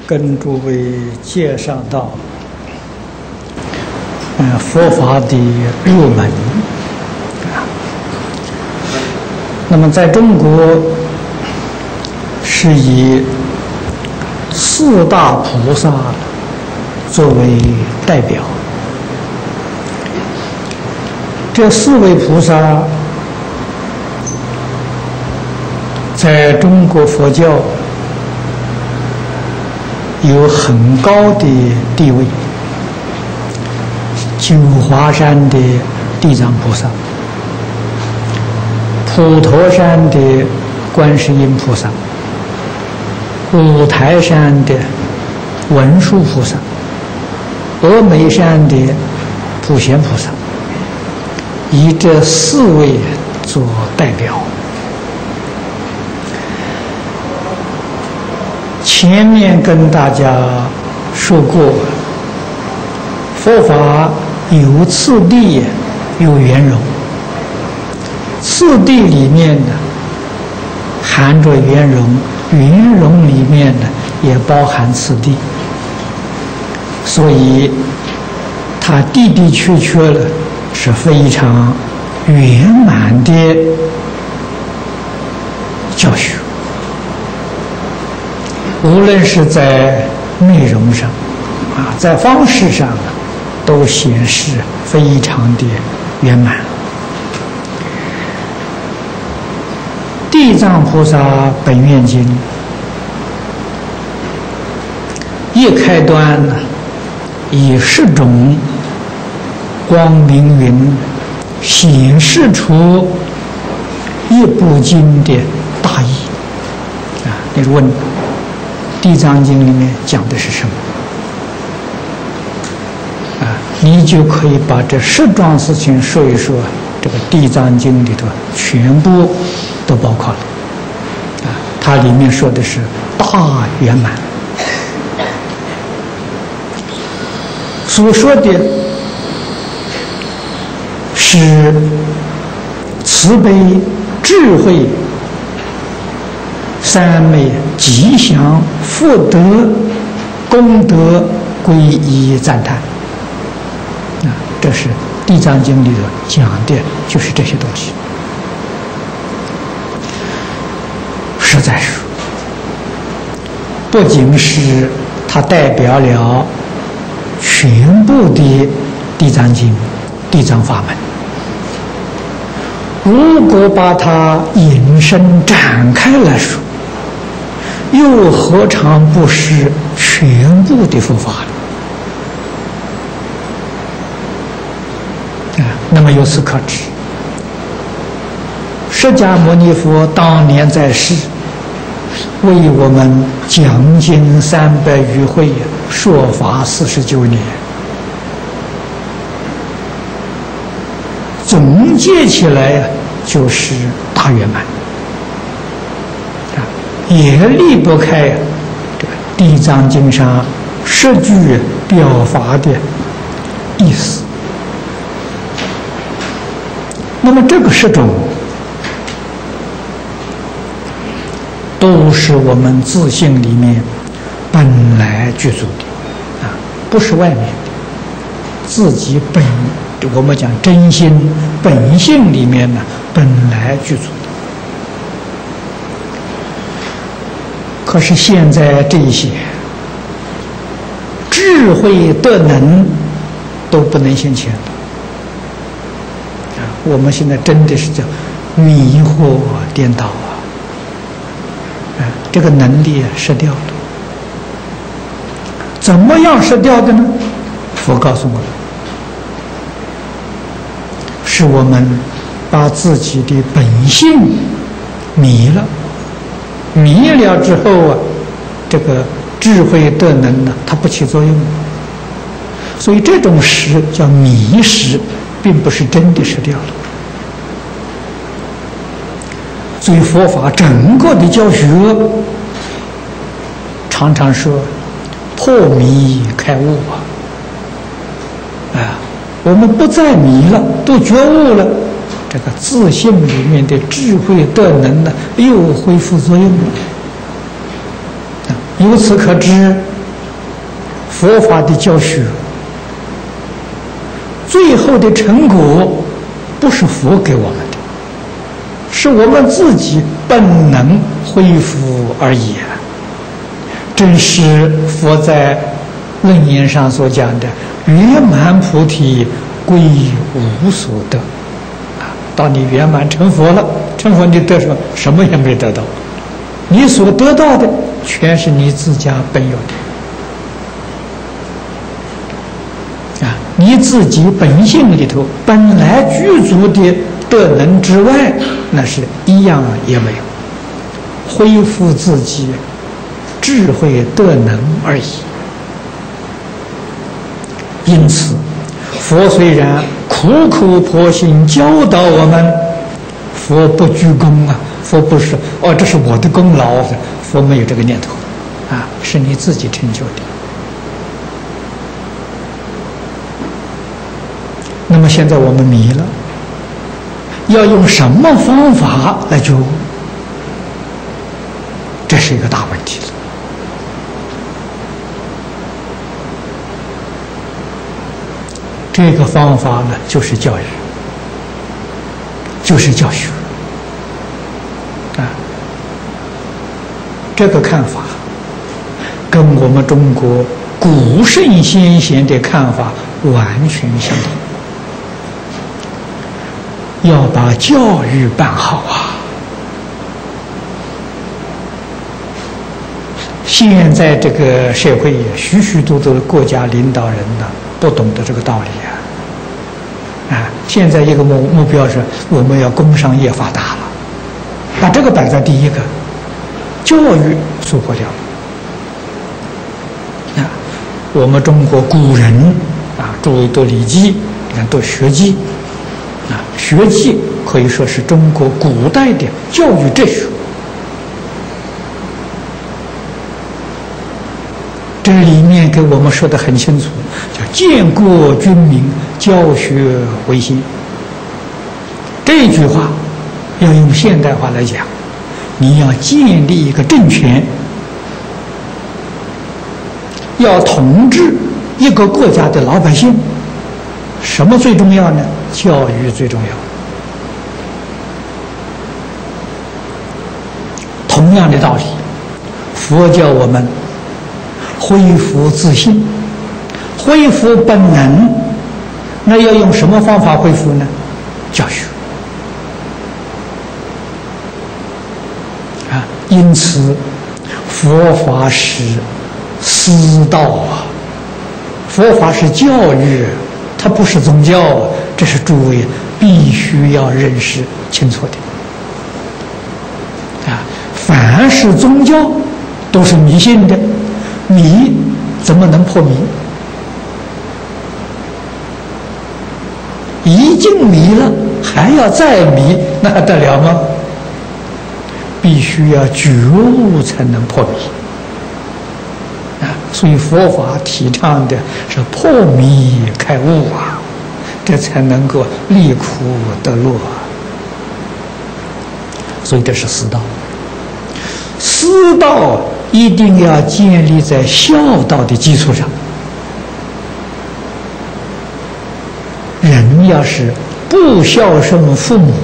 跟诸位介绍到，佛法的入门。那么在中国是以四大菩萨作为代表。这四位菩萨在中国佛教有很高的地位。九华山的地藏菩萨，普陀山的观世音菩萨，五台山的文殊菩萨，峨眉山的普贤菩萨，以这四位做代表。前面跟大家说过，佛法有次第，有圆融。次第里面呢，含着圆融；圆融里面呢，也包含次第。所以，它的的确确的是非常圆满的教学。无论是在内容上，在方式上都显示非常的圆满。地藏菩萨本愿经一开端呢，以10种光明云显示出一部经的大意。你问《地藏经》里面讲的是什么？你就可以把这10桩事情说一说，这个《地藏经》里头全部都包括了。它里面说的是大圆满，所说的是慈悲、智慧、三昧、吉祥、福德、功德归一赞叹。这是《地藏经》里头讲的，就是这些东西。实在说，不仅是它代表了全部的《地藏经》、地藏法门，如果把它引申展开来说，又何尝不是全部的佛法呢？那么由此可知，释迦牟尼佛当年在世，为我们讲经300余会，说法49年，总结起来就是大圆满，也离不开这个《地藏经》上10句表法的意思。那么这个10种都是我们自性里面本来具足的，不是外面的，自己我们讲真心本性里面呢本来具足的。可是现在这些智慧德能都不能现前了。我们现在真的是叫迷惑颠倒这个能力失掉了。怎么样失掉的呢？佛告诉我们，是我们把自己的本性迷了，迷了之后这个智慧德能呢，它不起作用，所以这种失叫迷失，并不是真的失掉了。所以佛法整个的教学常常说破迷开悟我们不再迷了，都觉悟了，这个自信里面的智慧德能呢又恢复作用了。由此可知， 佛法的教学，最后的成果不是佛给我们的，是我们自己本能恢复而已。正是佛在论言上所讲的圆满菩提归无所得。当你圆满成佛了，成佛你得什么？什么也没得到，你所得到的全是你自家本有的。你自己本性里头本来具足的德能之外，那是一样也没有，恢复自己智慧德能而已。因此佛虽然苦口婆心教导我们，佛不居功啊，佛不是这是我的功劳，佛没有这个念头是你自己成就的。那么现在我们迷了，要用什么方法来觉悟？这是一个大问题了。这个方法呢，就是教育，就是教学这个看法跟我们中国古圣先贤的看法完全相同。要把教育办好现在这个社会许许多多的国家领导人不懂得这个道理现在一个目标是我们要工商业发达了，把这个摆在第一个，教育疏忽掉了我们中国古人诸位读《礼记》，你看读《学记》学记可以说是中国古代的教育哲学。这里面给我们说得很清楚，叫建国军民，教学维新。这句话要用现代化来讲，你要建立一个政权，要统治一个国家的老百姓，什么最重要呢？教育最重要。同样的道理，佛教我们恢复自信，恢复本能，那要用什么方法恢复呢？教学因此佛法是师道佛法是教育，它不是宗教这是诸位必须要认识清楚的凡是宗教都是迷信的，迷怎么能破迷？已经迷了还要再迷，那还得了吗？必须要觉悟才能破迷所以佛法提倡的是破迷开悟这才能够离苦得乐所以这是师道。师道一定要建立在孝道的基础上。人要是不孝顺父母，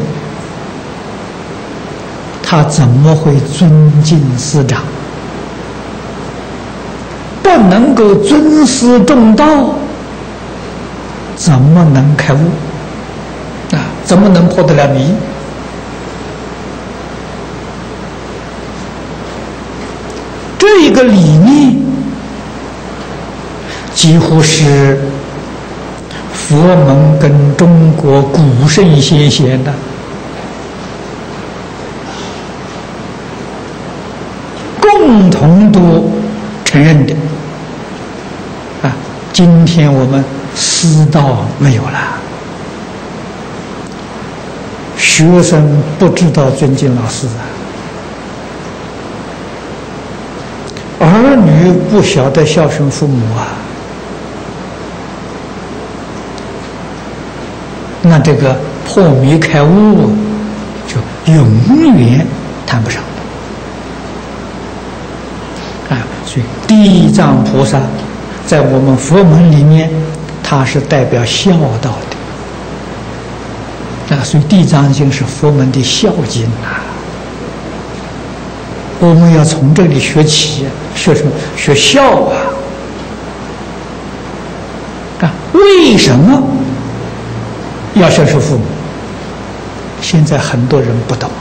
他怎么会尊敬师长？不能够尊师重道，怎么能开悟怎么能破得了迷？这个理念几乎是佛门跟中国古圣先贤的共同都承认的今天我们师道没有了，学生不知道尊敬老师儿女不晓得孝顺父母那这个破迷开悟就永远谈不上所以地藏菩萨在我们佛门里面，它是代表孝道的所以《地藏经》是佛门的孝经我们要从这里学起，学什么？学孝为什么要孝顺父母？现在很多人不懂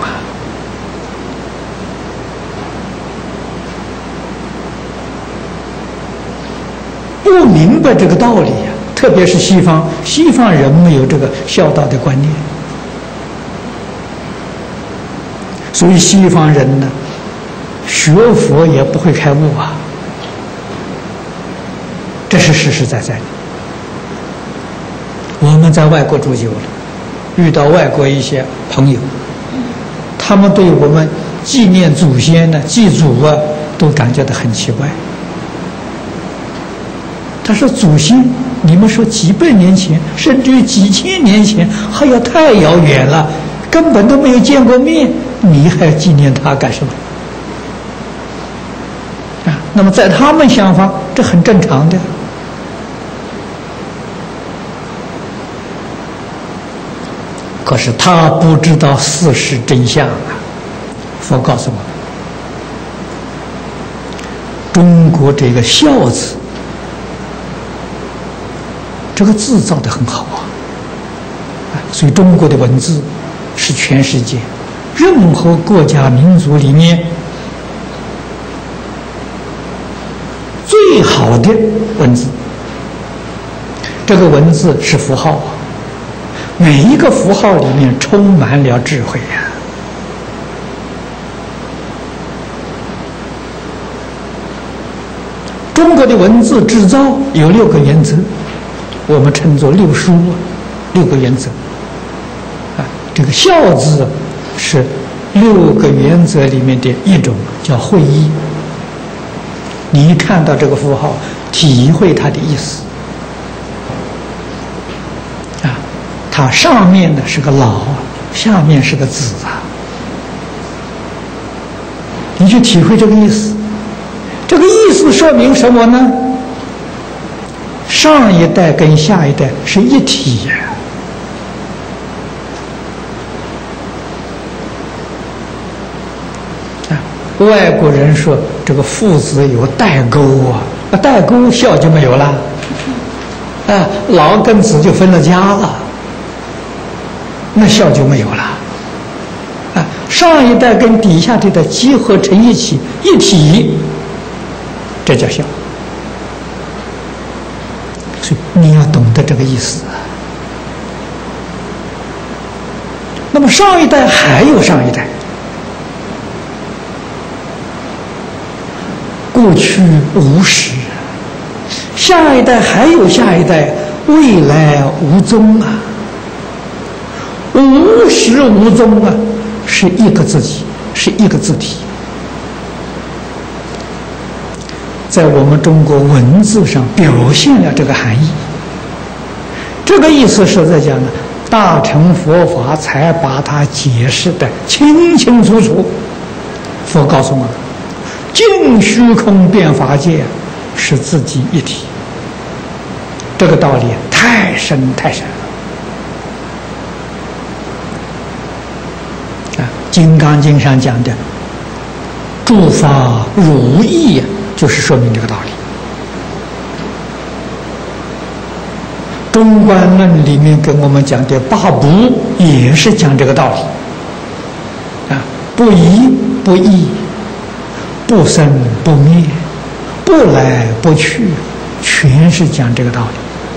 不明白这个道理特别是西方人没有这个孝道的观念，所以西方人呢，学佛也不会开悟这是实实在在的。我们在外国住久了，遇到外国一些朋友，他们对我们纪念祖先呢、祭祖都感觉到很奇怪。他说：“祖先，你们说几百年前，甚至于几千年前，还要太遥远了，根本都没有见过面，你还纪念他干什么？”那么在他们想法，这很正常的。可是他不知道事实真相佛告诉我们，中国这个孝字，这个字造得很好所以中国的文字是全世界任何国家民族里面最好的文字。这个文字是符号每一个符号里面充满了智慧中国的文字制造有6个原则，我们称作6书，6个原则这个孝字是6个原则里面的一种，叫会意。你一看到这个符号，体会它的意思它上面呢是个老，下面是个子你去体会这个意思。这个意思说明什么呢？上一代跟下一代是一体外国人说这个父子有代沟代沟孝就没有了老跟子就分了家了，那孝就没有了上一代跟底下这代结合成一体，这叫孝。所以你要懂得这个意思那么上一代还有上一代，过去无始，下一代还有下一代，未来无踪无始无踪是一个自己，是一个字体。在我们中国文字上表现了这个含义。这个意思是在讲呢，大乘佛法才把它解释得清清楚楚。佛告诉我们，尽虚空遍法界是自己一体。这个道理太深太深了《金刚经》上讲的诸法如意就是说明这个道理。中观论里面跟我们讲的八不也是讲这个道理不移不异，不生不灭，不来不去，全是讲这个道理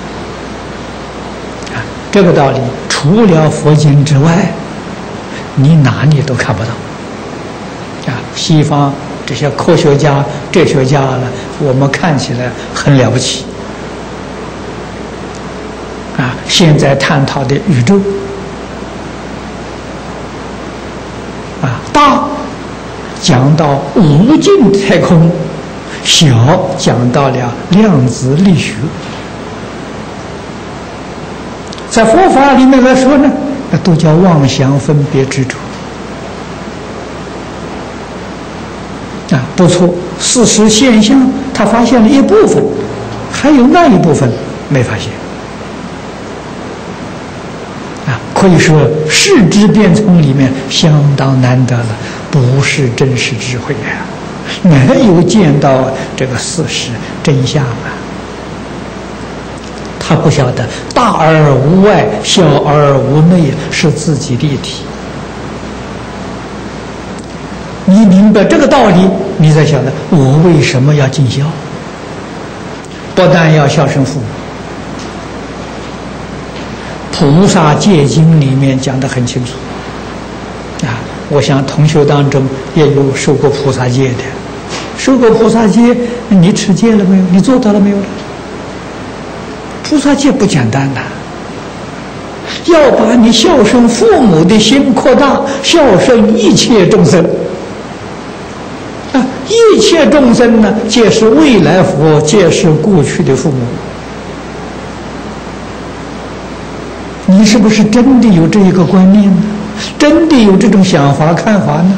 这个道理除了佛经之外，你哪里都看不到西方这些科学家、哲学家呢，我们看起来很了不起现在探讨的宇宙大讲到无尽太空，小讲到了量子力学。在佛法里面来说呢，那都叫妄想分别执着不错，事实现象他发现了一部分， 还有那一部分没发现。可以说世之变聪里面相当难得了，不是真实智慧呀，没有见到这个事实真相啊。他不晓得大而无外，小而无内是自己的一体。你明白这个道理，你才晓得我为什么要尽孝。不但要孝顺父母，菩萨戒经里面讲得很清楚啊。我想同学当中也有受过菩萨戒的，受过菩萨戒，你持戒了没有？你做到了没有？菩萨戒不简单的，要把你孝顺父母的心扩大，孝顺一切众生啊！一切众生呢，皆是未来佛，皆是过去的父母。你是不是真的有这一个观念呢？真的有这种想法看法呢？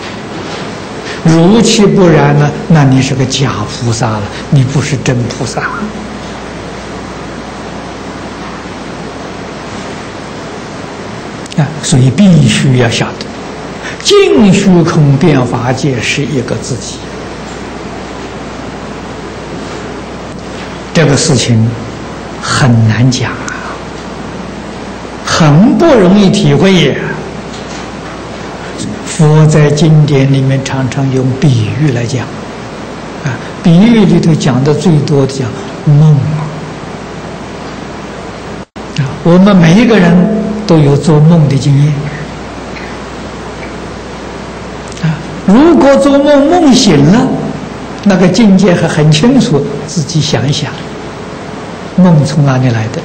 如其不然呢，那你是个假菩萨了，你不是真菩萨。所以必须要晓得，净虚空变法界是一个自己。这个事情很难讲啊，很不容易体会呀。佛在经典里面常常用比喻来讲，啊，比喻里头讲的最多的讲梦啊，我们每一个人都有做梦的经验啊。如果做梦梦醒了，那个境界还很清楚，自己想一想，梦从哪里来的？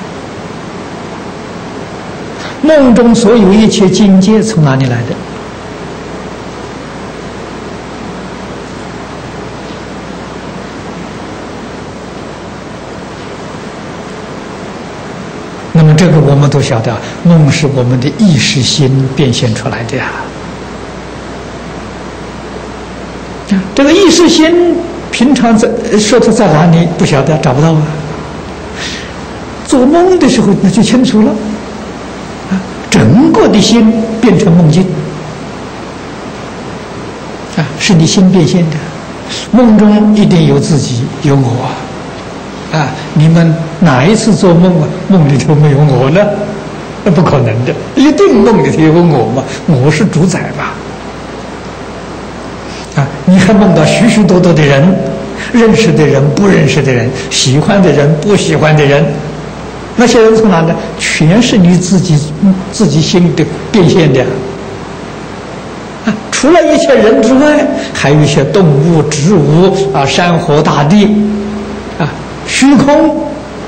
梦中所有一切境界从哪里来的？那么这个我们都晓得，梦是我们的意识心变现出来的呀。这个意识心平常说它在哪里不晓得，找不到啊。做梦的时候那就清楚了，啊，整个的心变成梦境，啊，是你心变现的。梦中一定有自己，有我。啊！你们哪一次做梦啊？梦里头没有我呢？那不可能的，一定梦里头有我嘛。我是主宰嘛。啊！你还梦到许许多多的人，认识的人、不认识的人，喜欢的人、不喜欢的人，那些人从哪呢？全是你自己心的变现的。啊！除了一切人之外，还有一些动物、植物啊，山河大地。虚空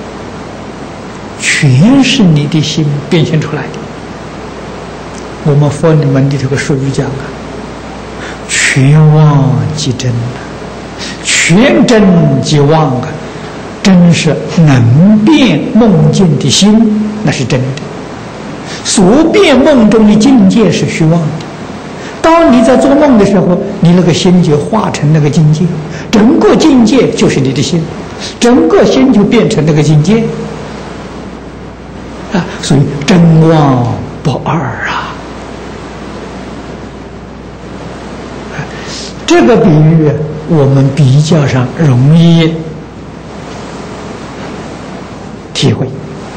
全是你的心变现出来的。我们佛里面里头个术语讲啊，全妄即真，全真即妄啊，真是能变梦境的心，那是真的。所变梦中的境界是虚妄的。当你在做梦的时候，你那个心就化成那个境界，整个境界就是你的心。整个心就变成那个境界啊，所以真妄不二啊。这个比喻我们比较上容易体会，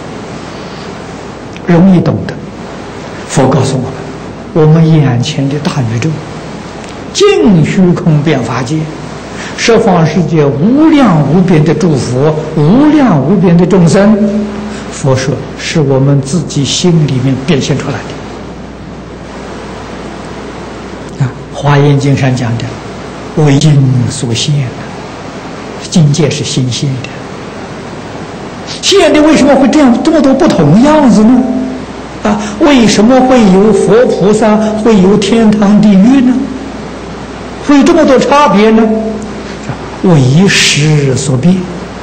容易懂得。佛告诉我们眼前的大宇宙，净虚空变法界。十方世界无量无边的诸佛，无量无边的众生，佛说是我们自己心里面变现出来的。啊，《华严经》上讲的，为境所现，境界是心现的。现的为什么会这么多不同样子呢？啊，为什么会有佛菩萨，会有天堂地狱呢？会有这么多差别呢？为时所变，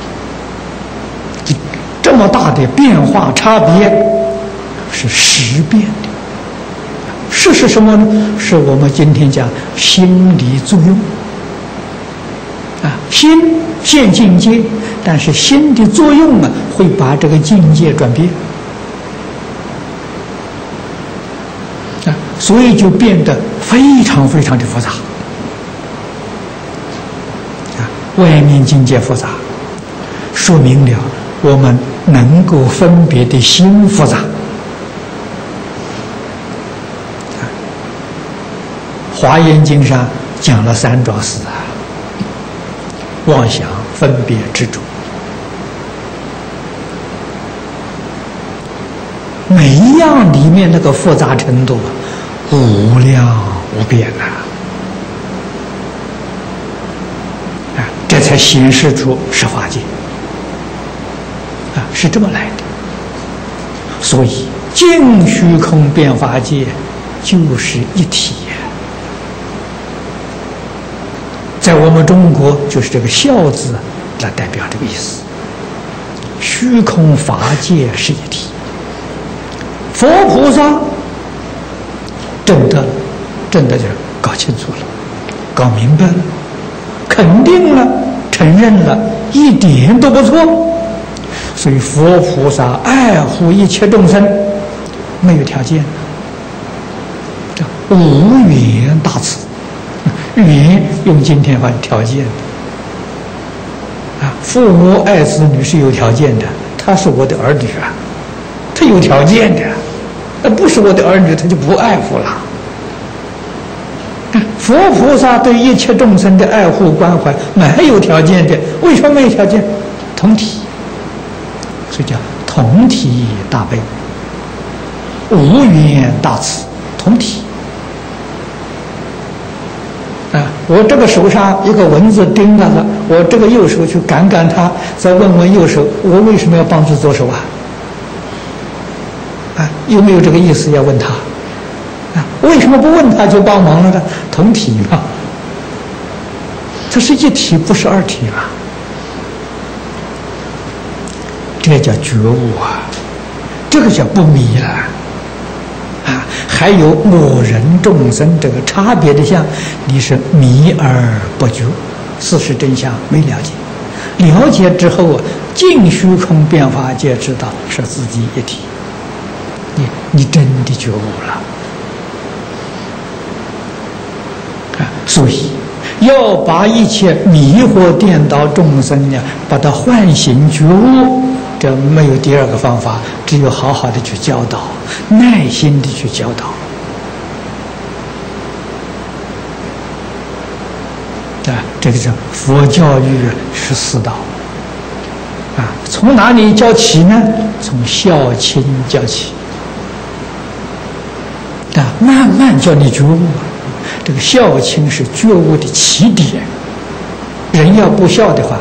这么大的变化差别是时变的。事是什么呢？是我们今天讲心理作用心现境界，但是心的作用会把这个境界转变所以就变得非常非常的复杂外面境界复杂，说明了我们能够分别的心复杂。华严经上讲了三桩事妄想、分别、执着，每一样里面那个复杂程度无量无边这才显示出十法界是这么来的。所以净虚空变法界就是一体在我们中国就是这个孝字来代表这个意思，虚空法界是一体。佛菩萨真的就是搞清楚了，搞明白了，肯定了，承认了，一点都不错。所以佛菩萨爱护一切众生，没有条件，无缘大慈。缘用今天话条件父母爱子女是有条件的，他是我的儿女他有条件的，不是我的儿女他就不爱护了。佛菩萨对一切众生的爱护关怀没有条件的，为什么没有条件？同体，所以叫同体大悲，无缘大慈，同体。我这个手上一个蚊子叮到了，我这个右手去赶它，再问问右手，我为什么要帮助左手有没有这个意思要问他为什么不问他就帮忙了呢？同体嘛，这是一体，不是二体了。这叫觉悟这个叫不迷了还有我人众生这个差别的相，你是迷而不觉，事实真相没了解，了解之后净虚空变法界知道是自己一体，你真的觉悟了所以要把一切迷惑颠倒众生把它唤醒觉悟，这没有第二个方法，只有好好的去教导，耐心的去教导这个叫佛教育是四道从哪里教起呢？从孝亲教起慢慢教你觉悟这个孝亲是觉悟的起点，人要不孝的话，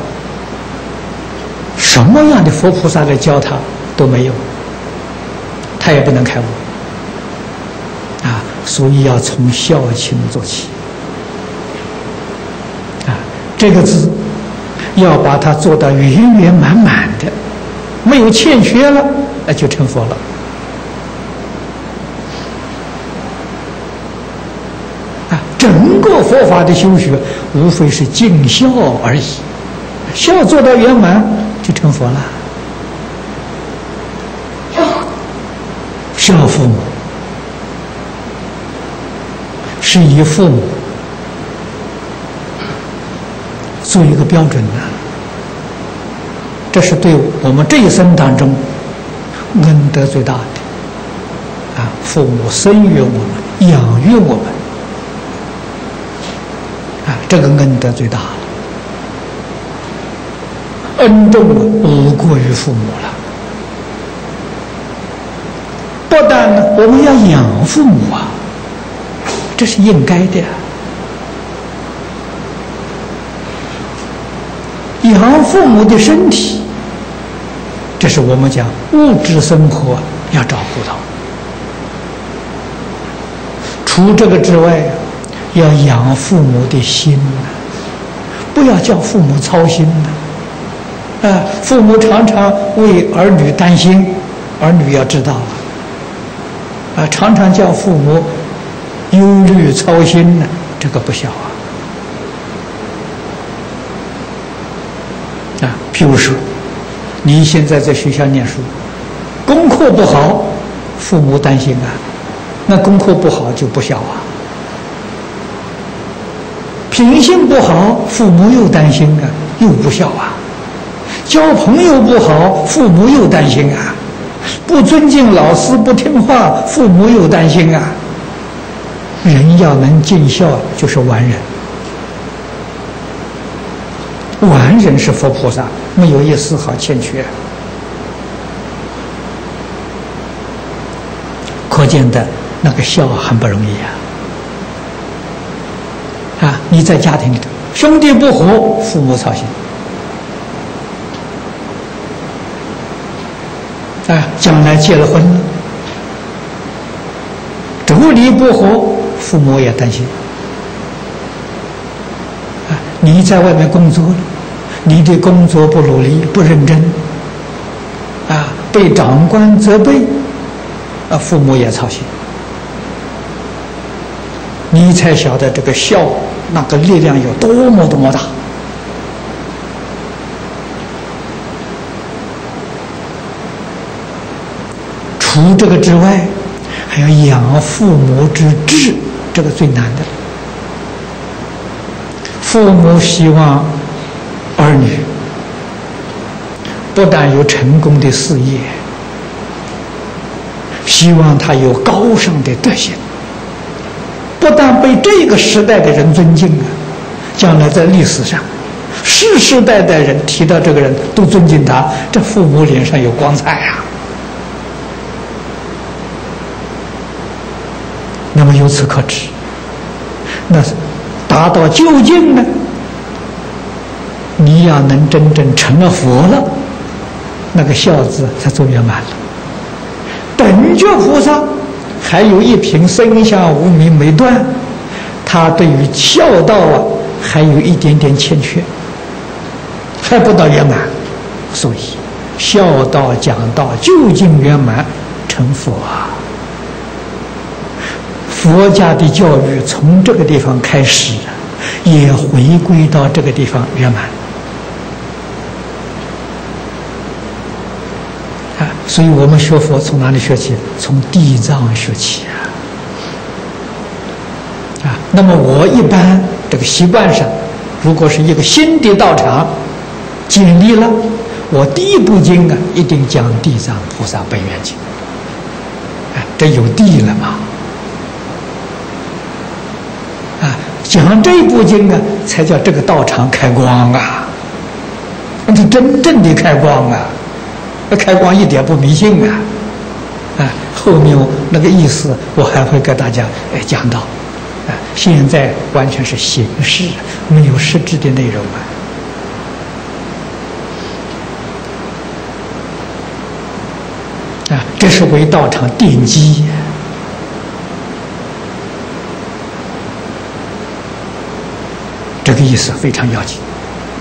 什么样的佛菩萨来教他都没有，他也不能开悟所以要从孝亲做起这个字要把它做到圆圆满满的，没有欠缺了，那就成佛了整个佛法的修学无非是尽孝而已，孝做到圆满就成佛了。孝父母是以父母做一个标准的，这是对我们这一生当中恩德最大的父母生育我们，养育我们这个恩德最大了，恩重无过于父母了。不但我们要养父母这是应该的养父母的身体，这是我们讲物质生活要照顾到。除这个之外，要养父母的心不要叫父母操心父母常常为儿女担心，儿女要知道常常叫父母忧虑操心这个不孝譬如说，你现在在学校念书，功课不好，父母担心啊，那功课不好就不孝啊。品性不好，父母又担心啊，又不孝啊。交朋友不好，父母又担心啊。不尊敬老师，不听话，父母又担心啊。人要能尽孝，就是完人。完人是佛菩萨，没有一丝毫欠缺。可见的那个孝很不容易啊！你在家庭里头，兄弟不和，父母操心。将来结了婚了，妯娌不和，父母也担心。你在外面工作了，你的工作不努力、不认真，被长官责备，父母也操心。你才晓得这个孝那个力量有多么多么大。除这个之外，还要养父母之志，这个最难的。父母希望儿女不但有成功的事业，希望他有高尚的德行，不但被这个时代的人尊敬将来在历史上世世代代人提到这个人都尊敬他，这父母脸上有光彩啊。那么由此可知，那达到究竟呢？你要能真正成了佛了，那个孝字才做圆满了。本觉菩萨还有一品生相无明没断，他对于孝道还有一点点欠缺，还不到圆满。所以孝道讲道究竟圆满，成佛啊！佛家的教育从这个地方开始，也回归到这个地方圆满。所以我们学佛从哪里学起？从地藏学起那么我一般这个习惯上，如果是一个新的道场建立了，我第一部经一定讲地藏菩萨本愿经。这有地了嘛？讲这部经才叫这个道场开光啊！那是真正的开光啊！开光一点不迷信后面那个意思我还会给大家讲到现在完全是形式，没有实质的内容这是为道场奠基。这个意思非常要紧。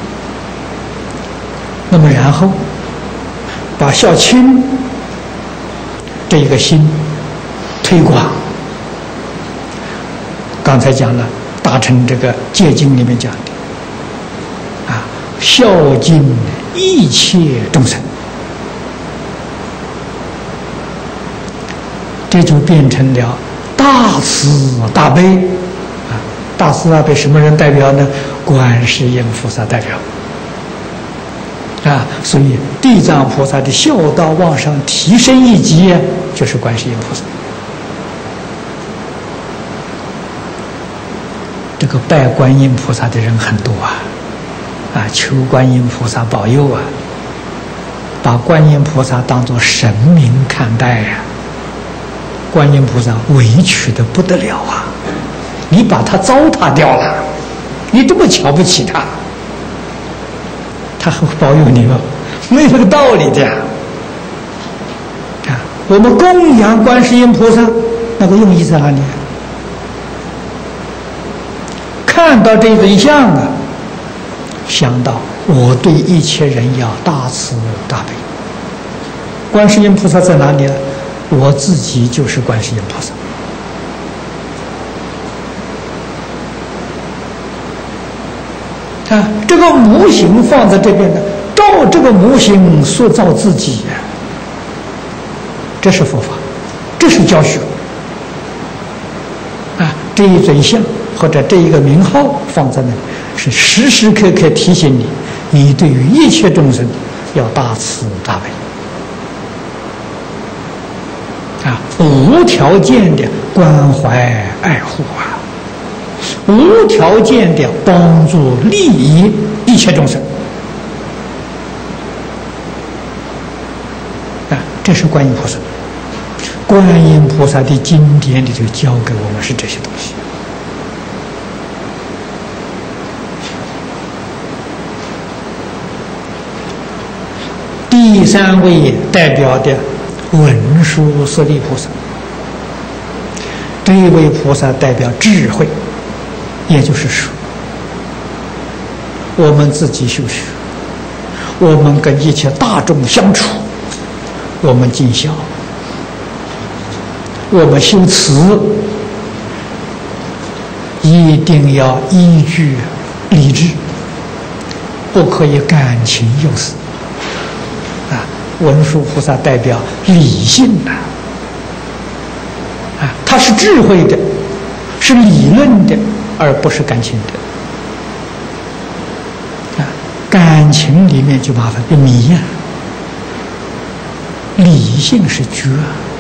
那么然后把孝亲这一个心推广。刚才讲了，大乘这个戒经里面讲的孝敬一切众生，这就变成了大慈大悲大慈大悲什么人代表呢？观世音菩萨代表所以地藏菩萨的孝道往上提升一级，就是观世音菩萨。这个拜观音菩萨的人很多求观音菩萨保佑把观音菩萨当作神明看待观音菩萨委屈得不得了你把他糟蹋掉了，你这么瞧不起他，他还会保佑你吗？没有这个道理的我们供养观世音菩萨，那个用意在哪里？看到这尊像想到我对一切人要大慈大悲。观世音菩萨在哪里？我自己就是观世音菩萨。这个模型放在这边照这个模型塑造自己呀，这是佛法，这是教学啊！这一尊像或者这一个名号放在那里，是时时刻刻提醒你，你对于一切众生要大慈大悲啊，无条件的关怀爱护啊，无条件的帮助利益一切众生啊，这是观音菩萨。观音菩萨的经典里头教给我们是这些东西。第三位代表的文殊师利菩萨，这一位菩萨代表智慧，也就是说，我们自己修学，我们跟一切大众相处，我们尽孝，我们修慈，一定要依据理智，不可以感情用事。啊，文殊菩萨代表理性的，啊，他是智慧的，是理论的，而不是感情的。啊，感情里面就麻烦，就迷呀。理性是觉。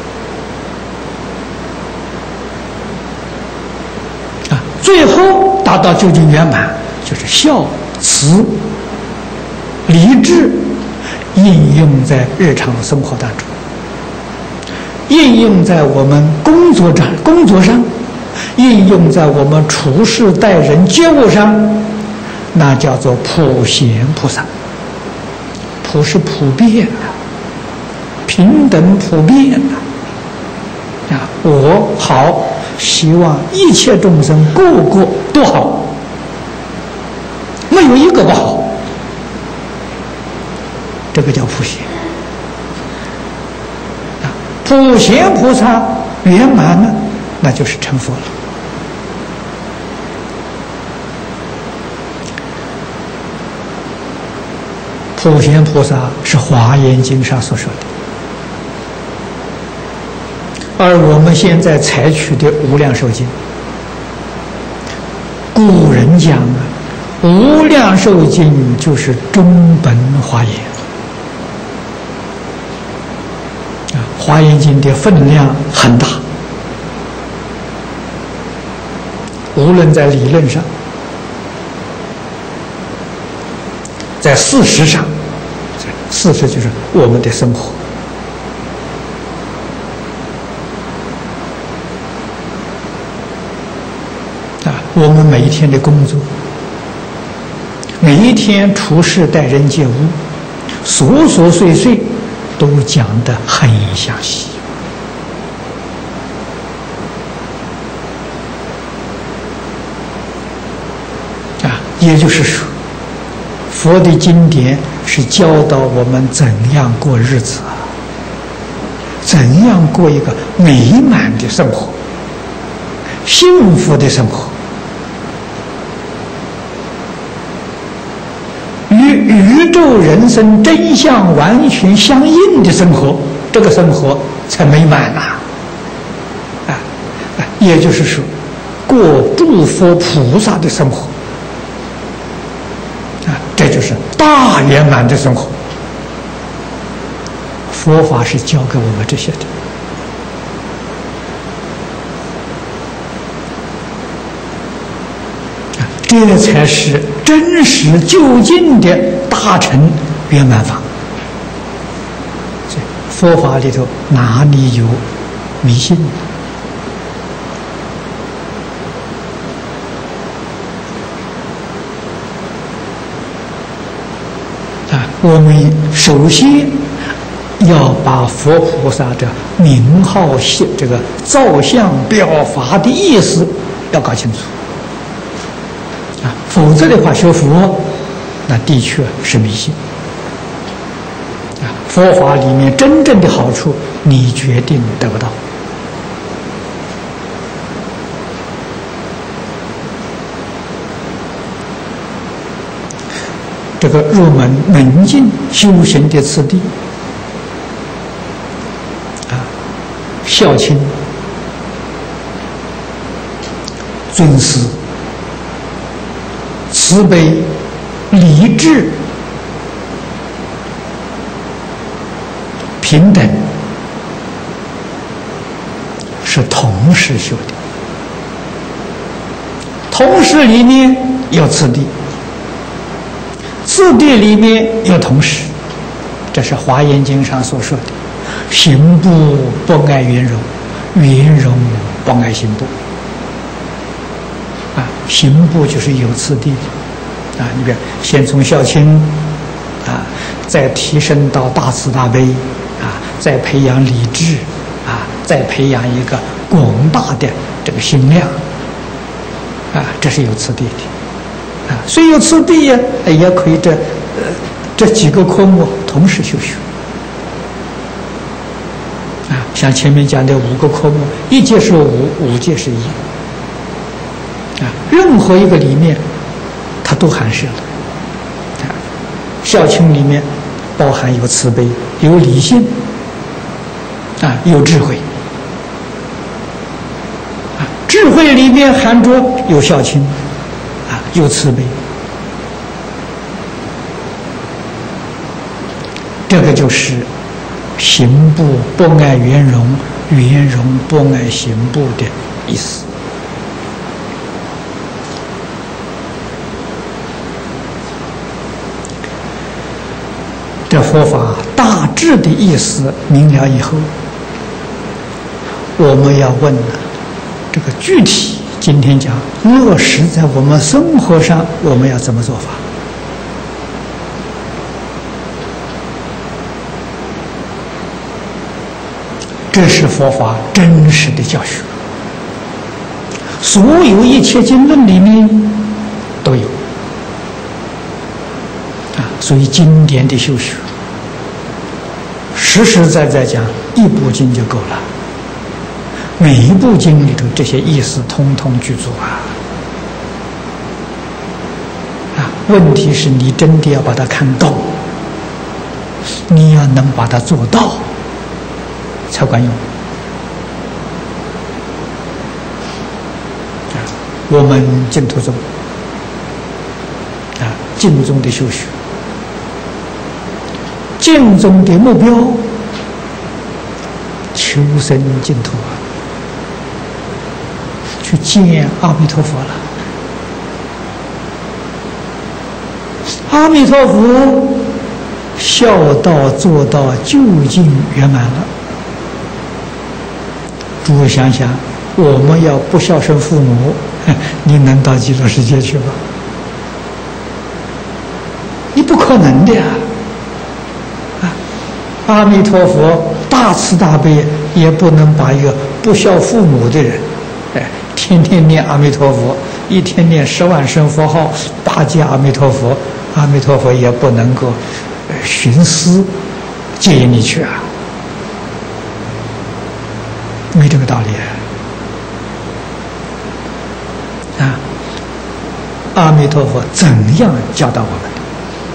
最后达到究竟圆满，就是孝、慈、理智应用在日常生活当中，应用在我们工作上，应用在我们处事待人接物上，那叫做普贤菩萨。普是普遍的，平等普遍的啊，我好。希望一切众生个个都好，没有一个不好，这个叫普贤。普贤菩萨圆满了，那就是成佛了。普贤菩萨是《华严经》上所说的。而我们现在采取的无量寿经，古人讲啊，无量寿经就是中本华严啊，华严经的分量很大，无论在理论上，在事实上，事实就是我们的生活。我们每一天的工作，每一天处事待人接物，琐琐碎碎都讲得很详细啊。也就是说，佛的经典是教导我们怎样过日子，怎样过一个美满的生活，幸福的生活。宇宙人生真相完全相应的生活，这个生活才美满呐！也就是说，过诸佛菩萨的生活这就是大圆满的生活。佛法是教给我们这些的。这才是真实究竟的大乘圆满法。佛法里头哪里有迷信？我们首先要把佛菩萨的名号这个造像表法的意思要搞清楚。否则的话，学佛那的确是迷信。佛法里面真正的好处，你决定得不到。 这个入门门径修行的次第啊，孝亲、尊师、慈悲、理智、平等，是同时修的。同时里面有次第，次第里面有同时，这是《华严经》上所说的“行部不碍圆融，圆融不碍行部”。啊，行部就是有次第的啊，你比如先从孝亲啊，再提升到大慈大悲啊，再培养理智啊，再培养一个广大的这个心量啊，这是有次第的啊。虽有次第呀，也可以这几个科目同时修学啊。像前面讲的5个科目，一届是5，5届是1啊。任何一个里面，它都含摄了啊。孝亲里面包含有慈悲、有理性啊，有智慧啊。智慧里面含着有孝亲啊，有慈悲，这个就是行部不碍圆融，圆融不碍行部的意思。这佛法大致的意思明了以后，我们要问了，这个具体今天讲落实在我们生活上，我们要怎么做法？这是佛法真实的教学，所有一切经论里面都有啊。所以经典的修学，实实在在讲，一部经就够了。每一部经里头，这些意思通通具足啊！问题是你真的要把它看懂，你要能把它做到，才管用。我们净土宗净宗的修学，净宗的目标，求生净土去见阿弥陀佛了。阿弥陀佛孝道做到究竟圆满了。诸位想想，我们要不孝顺父母，你能到极乐世界去吗？你不可能的呀！阿弥陀佛大慈大悲，也不能把一个不孝父母的人，天天念阿弥陀佛，一天念10万声佛号，8戒阿弥陀佛，阿弥陀佛也不能够徇私接引你去啊，没这个道理啊！阿弥陀佛怎样教导我们的？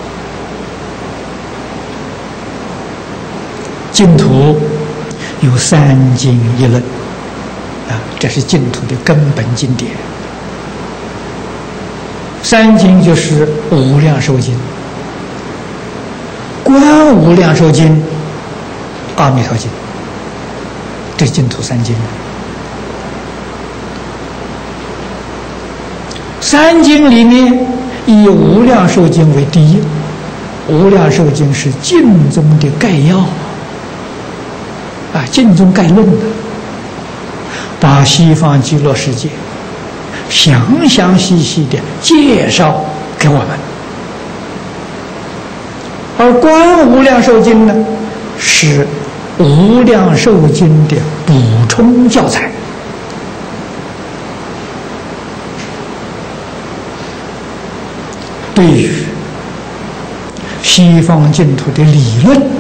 净土有3经1论这是净土的根本经典。3经就是《无量寿经》、《观无量寿经》、《阿弥陀经》，这是净土3经。3经里面以《无量寿经》为第一，《无量寿经》是净宗的概要净宗概论的，把西方极乐世界详详细细的介绍给我们。而《观无量寿经》呢，是《无量寿经》的补充教材。对于西方净土的理论，《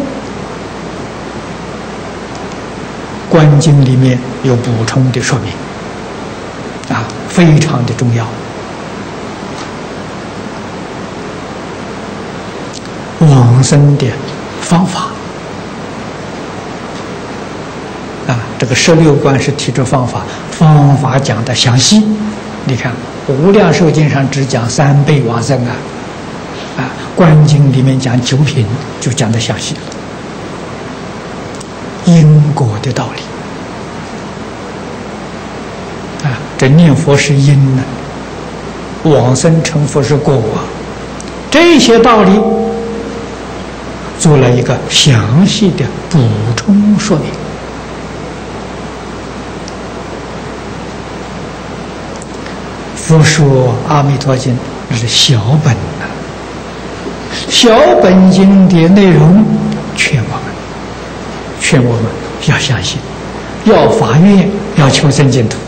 观经》里面有补充的说明非常的重要往生的方法。这个16观是提出方法，方法讲的详细。你看《无量寿经》上只讲3辈往生观经里面讲9品，就讲得详细了。因果的道理这念佛是因呢，往生成佛是果这些道理做了一个详细的补充说明。佛说《阿弥陀经》那是小本小本经的内容劝我们要相信，要发愿，要求生净土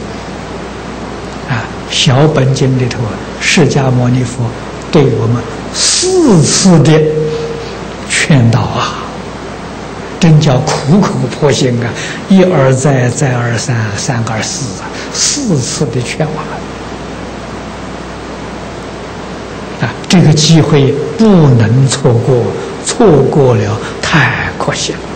小本经里头释迦牟尼佛对我们4次的劝导真叫苦口婆心一而再，再而三，三而四4次的劝我们这个机会不能错过，错过了太可惜了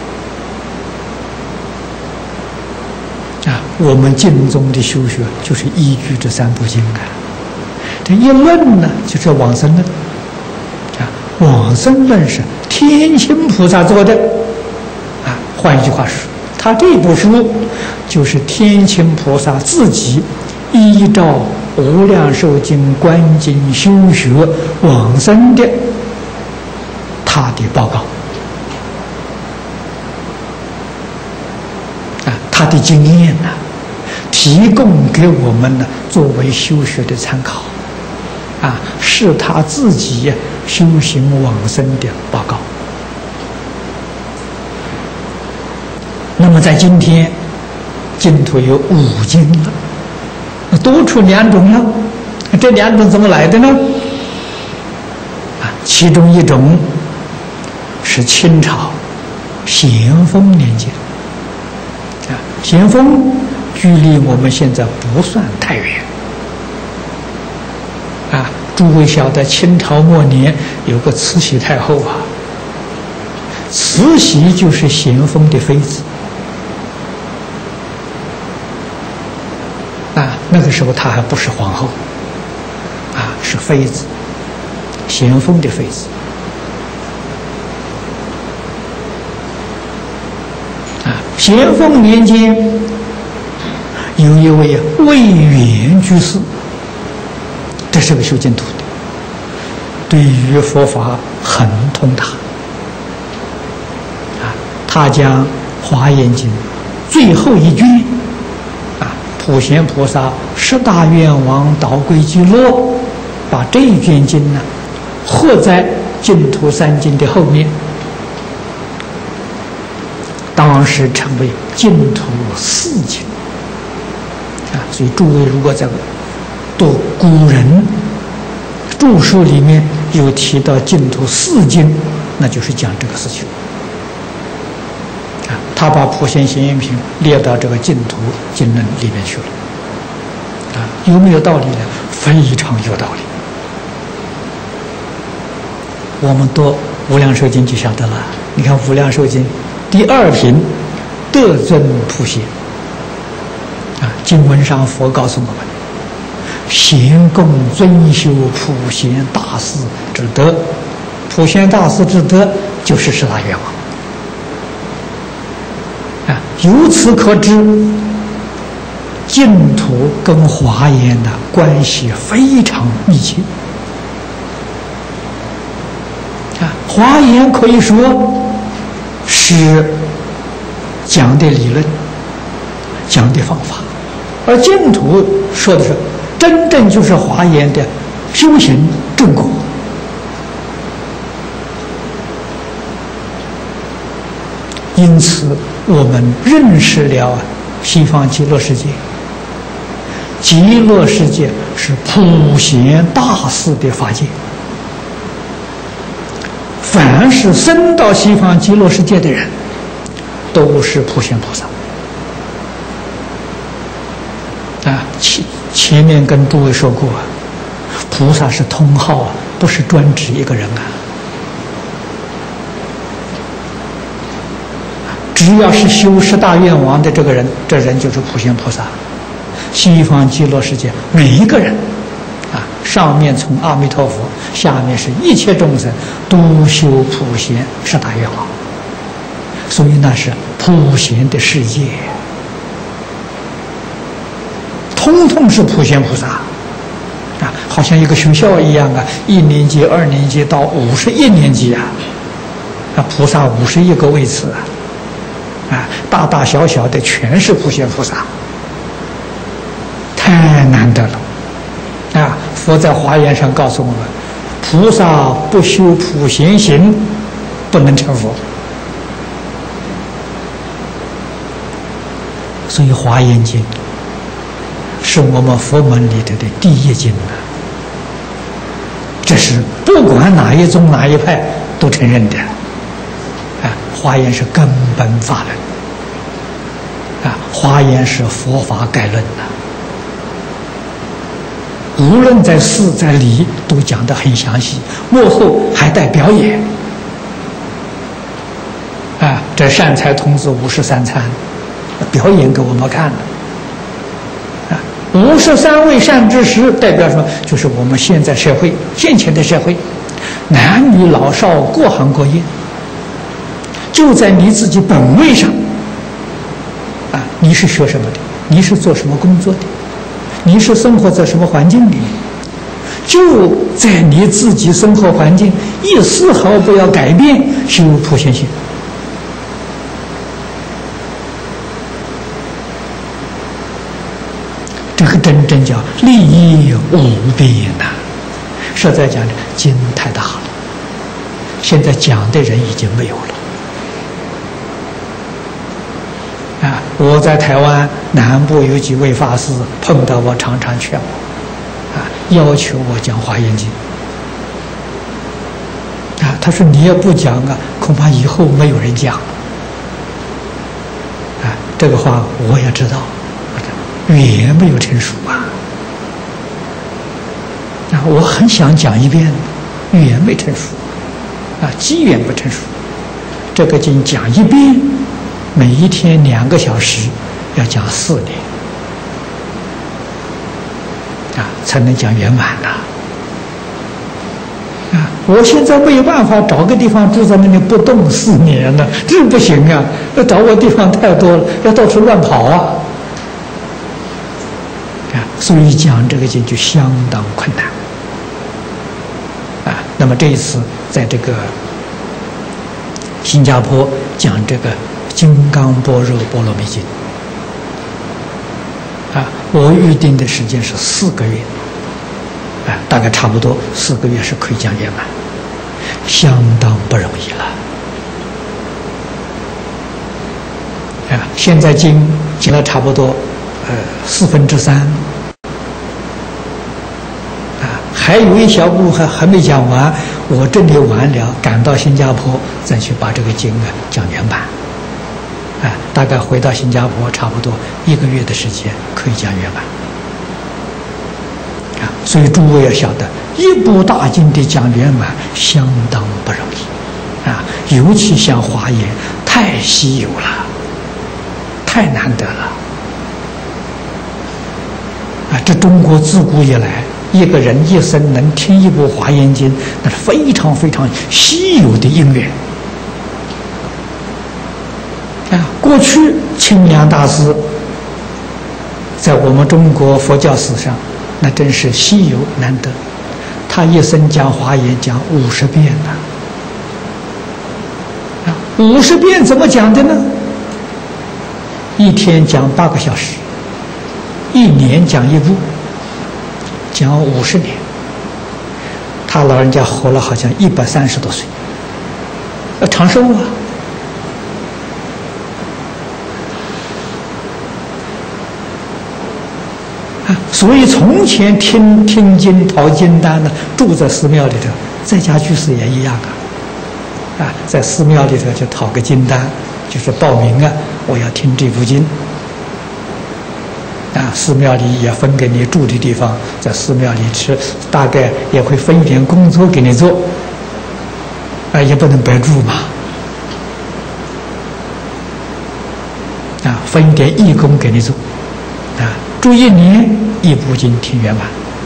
我们净宗的修学就是依据这3部经这一论呢就是往生论往生论是天亲菩萨做的换一句话说，他这部书就是天亲菩萨自己依照《无量寿经》观经修学往生的他的报告他的经验提供给我们作为修学的参考是他自己修行往生的报告。那么在今天净土有5经了，多出2种了，这2种怎么来的呢？其中一种是清朝咸丰年间咸丰距离我们现在不算太远诸位晓得清朝末年有个慈禧太后慈禧就是咸丰的妃子那个时候她还不是皇后是妃子，咸丰的妃子咸丰年间有一位魏源居士，这是个修净土的，对于佛法很通达他将《华严经》最后一卷普贤菩萨10大愿王导归极乐，把这一卷经合在净土3经的后面，当时成为净土4经所以诸位如果在读古人著述里面有提到净土4经，那就是讲这个事情他把普贤行愿品列到这个净土经论里面去了有没有道理呢？非常有道理。我们读无量寿经就晓得了，你看无量寿经第2品得尊普贤经文上佛告诉我们，贤供尊修普贤大士之德，普贤大士之德就是10大愿王由此可知净土跟华严的关系非常密切华严可以说是讲的理论，讲的方法，而净土说的是真正就是华严的修行正果因此我们认识了西方极乐世界，极乐世界是普贤大士的法界，凡是生到西方极乐世界的人都是普贤菩萨前面跟诸位说过菩萨是通号不是专指一个人只要是修十大愿王的这个人，这人就是普贤菩萨。西方极乐世界每一个人，上面从阿弥陀佛，下面是一切众生都修普贤十大愿王，所以那是普贤的世界，通通是普贤菩萨。好像一个学校一样1年级、2年级到51年级菩萨51个位次大大小小的全是普贤菩萨，太难得了佛在华严上告诉我们，菩萨不修普贤行，不能成佛。所以华严经是我们佛门里头的第一经这是不管哪一宗哪一派都承认的华严是根本法论华严是佛法概论无论在事在理都讲得很详细，幕后还带表演这善财童子53参表演给我们看了53位善知识代表什么？就是我们现在社会现前的社会，男女老少各行各业，就在你自己本位上你是学什么的，你是做什么工作的，你是生活在什么环境里，就在你自己生活环境一丝毫不要改变，修普贤行。这个真正叫利益无边实在讲的经太大了，现在讲的人已经没有了我在台湾南部有几位法师碰到我，常常劝我要求我讲华严经他说你也不讲恐怕以后没有人讲这个话我也知道，远没有成熟我很想讲一遍，远没成熟机缘不成熟。这个经讲一遍，每一天2个小时，要讲4年才能讲圆满我现在没有办法找个地方住在那里不动4年了，这不行要找我地方太多了，要到处乱跑所以讲这个经就相当困难那么这一次在这个新加坡讲这个《金刚般若波罗蜜经》我预定的时间是4个月大概差不多4个月是可以讲圆满，相当不容易了现在经了差不多3/4还有一小部分还没讲完，我这里完了，赶到新加坡再去把这个经讲圆满大概回到新加坡差不多1个月的时间可以讲圆满所以诸位要晓得，一部大经的讲圆满相当不容易尤其像华严太稀有了，太难得了这中国自古以来一个人一生能听一部华严经，那是非常非常稀有的因缘过去清凉大师在我们中国佛教史上那真是稀有难得，他一生讲华严讲50遍50遍怎么讲的呢？一天讲8个小时，1年讲1部，讲50年。他老人家活了好像130多岁，长寿所以从前听经讨经单呢，住在寺庙里头，在家居士也一样在寺庙里头就讨个经单，就是报名我要听这部经寺庙里也分给你住的地方，在寺庙里吃，大概也会分一点工作给你做也不能白住嘛分一点义工给你做，住1年1部经听圆满，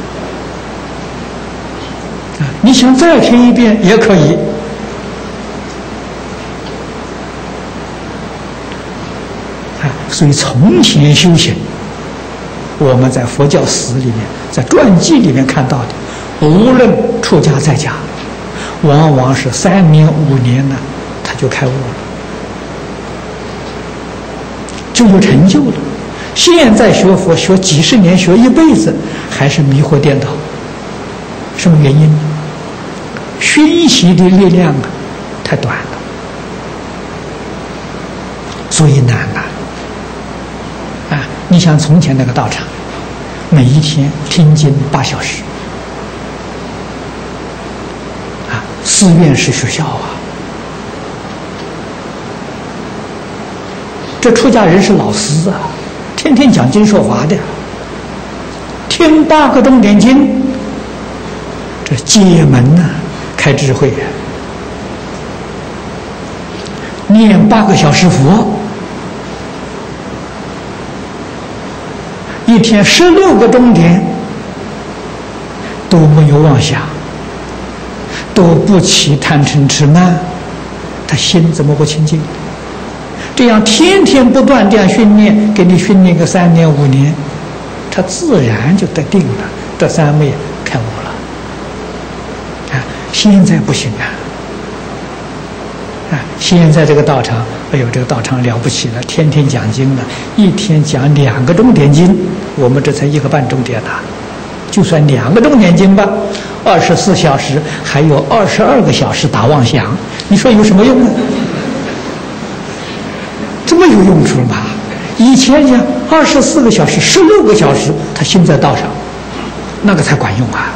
你想再听一遍也可以。所以从前修行，我们在佛教史里面，在传记里面看到的，无论出家在家，往往是3年5年呢，他就开悟了，就有成就了。现在学佛学几十年，学一辈子，还是迷惑颠倒，什么原因呢？熏习的力量太短了，所以难啊！你像从前那个道场，每一天听经8小时，寺院是学校啊。这出家人是老师啊，天天讲经说法的，听8个钟点经，这解门呐，开智慧啊，念8个小时佛。一天16个钟点都没有妄想，都不起贪嗔痴慢，他心怎么不清净？这样天天不断这样训练，给你训练个3年5年，他自然就得定了，得三昧开悟了。现在不行现在这个道场，哎呦，这个道场了不起了，天天讲经了，一天讲2个钟点经，我们这才1个半钟点就算2个钟点经吧，24小时还有22个小时打妄想，你说有什么用呢？这么有用处吗？以前讲24个小时、16个小时，他心在道上，那个才管用啊！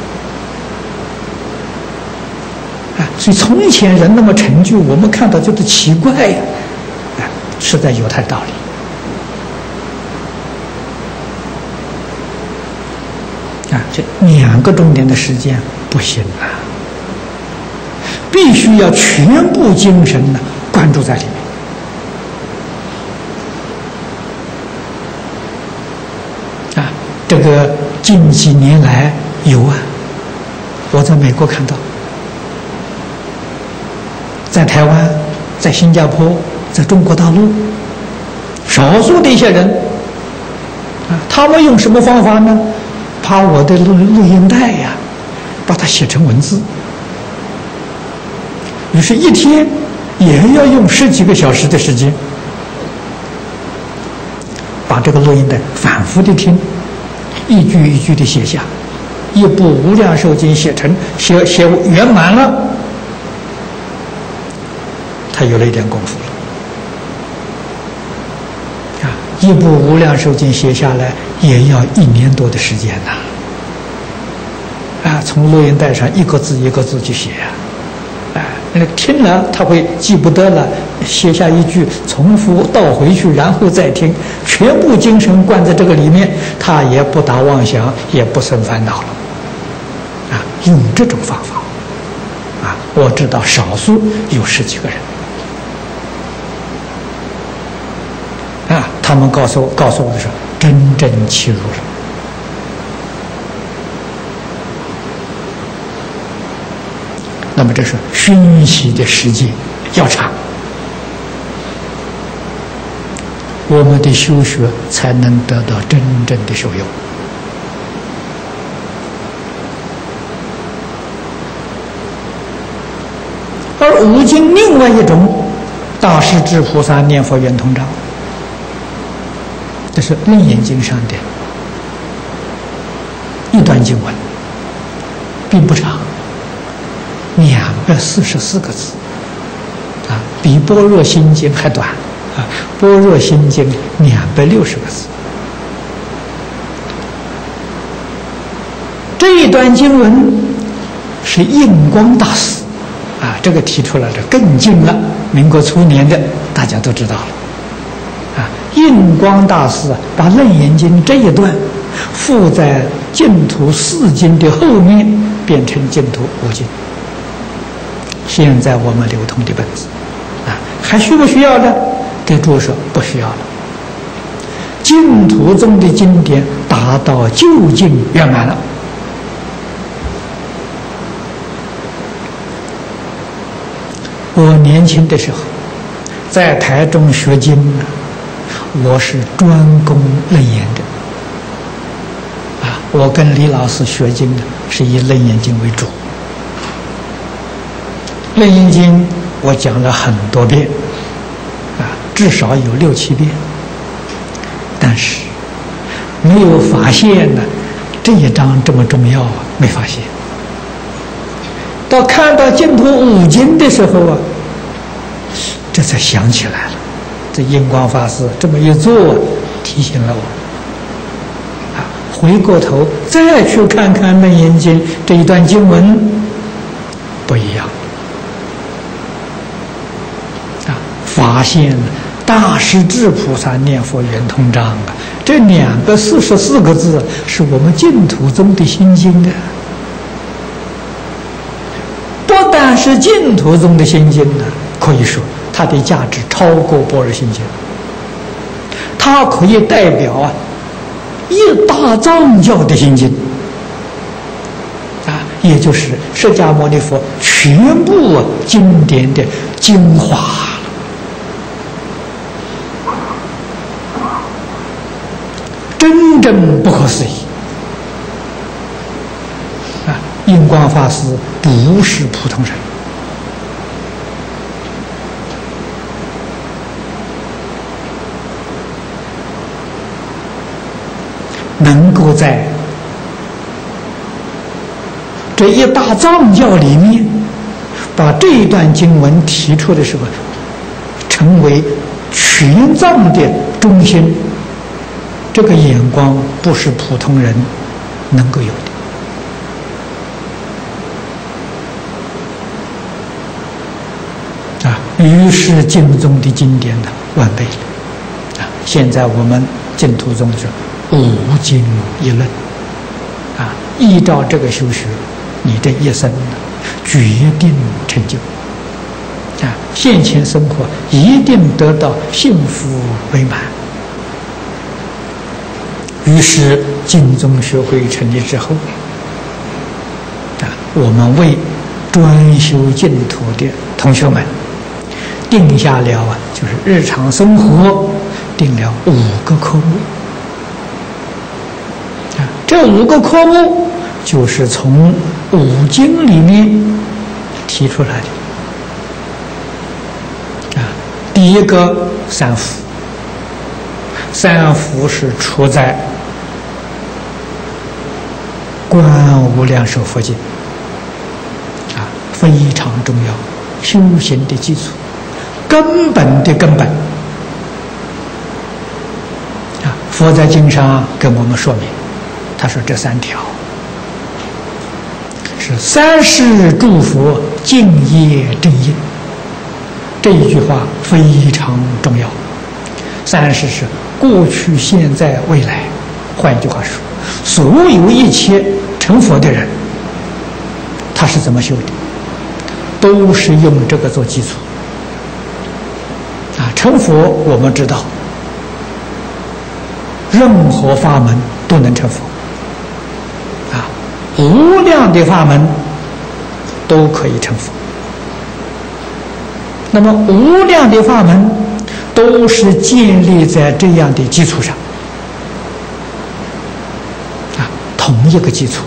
所以从前人那么成就，我们看到觉得奇怪呀，实在有它的道理。这2个钟点的时间不行必须要全部精神呢关注在里面。这个近几年来有我在美国看到。在台湾，在新加坡，在中国大陆，少数的一些人，他们用什么方法呢？把我的录音带把它写成文字，于是一天也要用10几个小时的时间，把这个录音带反复的听，一句一句的写下，一部《无量寿经》写圆满了。他有了一点功夫了一部《无量寿经》写下来也要1年多的时间从录音带上一个字一个字去写那听了他会记不得了，写下一句，重复倒回去，然后再听，全部精神灌在这个里面，他也不打妄想，也不生烦恼了用这种方法我知道少数有10几个人。他们告诉我的是真正契入了。那么这是熏习的时间要长，我们的修学才能得到真正的受用。而五经另外一种，大势至菩萨念佛圆通章，这是《楞严经》上的一段经文，并不长，244个字，比《般若心经》还短，《般若心经》260个字。这一段经文是印光大师这个提出来的，更近了，民国初年的，大家都知道了。印光大师把《楞严经》这一段附在净土4经的后面，变成净土5经。现在我们流通的本子还需不需要呢？ 给诸说不需要了。净土宗的经典达到究竟圆满了。我年轻的时候在台中学经，我是专攻楞严的。我跟李老师学经呢，是以楞严经为主。楞严经我讲了很多遍，至少有6、7遍，但是没有发现呢这一章这么重要啊，没发现。到看到净土5经的时候啊，这才想起来了。这印光法师这么一做，提醒了我。回过头再去看看《楞严经》这一段经文，不一样发现大势至菩萨念佛圆通章这2个44个字是我们净土宗的心经的。不但是净土宗的心经呢，可以说它的价值超过般若心经，它可以代表一大藏教的心经也就是释迦牟尼佛全部经典的精华。真正不可思议印光法师不是普通人，能够在这一大藏教里面把这一段经文提出的时候，成为全藏的中心，这个眼光不是普通人能够有的于是净土宗的经典呢完备了现在我们净土宗是5经一论依照这个修学，你的一生决定成就现前生活一定得到幸福美满。于是净宗学会成立之后我们为专修净土的同学们定下了就是日常生活定了5个科目这5个科目就是从5经里面提出来的第一个三福，三福是出在观无量寿佛经非常重要，修行的基础，根本的根本佛在经上跟我们说明，他说这3条是3世诸佛敬业正业，这一句话非常重要。3世是过去现在未来，换一句话说，所有一切成佛的人他是怎么修的，都是用这个做基础成佛我们知道任何法门都能成佛无量的法门都可以成佛。那么无量的法门都是建立在这样的基础上同一个基础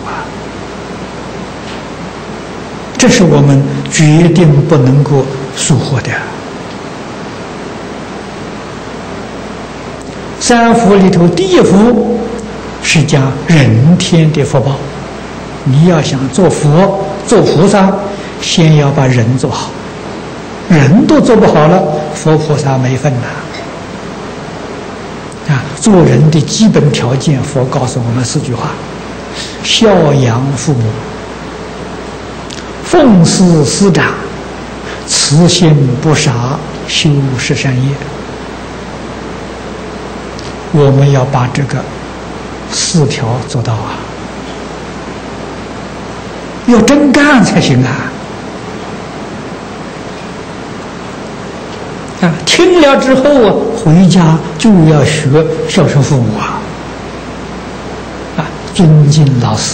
这是我们决定不能够疏忽的。3福里头第1福是讲人天的福报，你要想做佛做菩萨，先要把人做好，人都做不好了，佛菩萨没份做人的基本条件，佛告诉我们4句话：孝养父母，奉事师长，慈心不杀，修十善业。我们要把这个4条做到要真干才行天听了之后啊，回家就要学孝顺父母尊敬老师，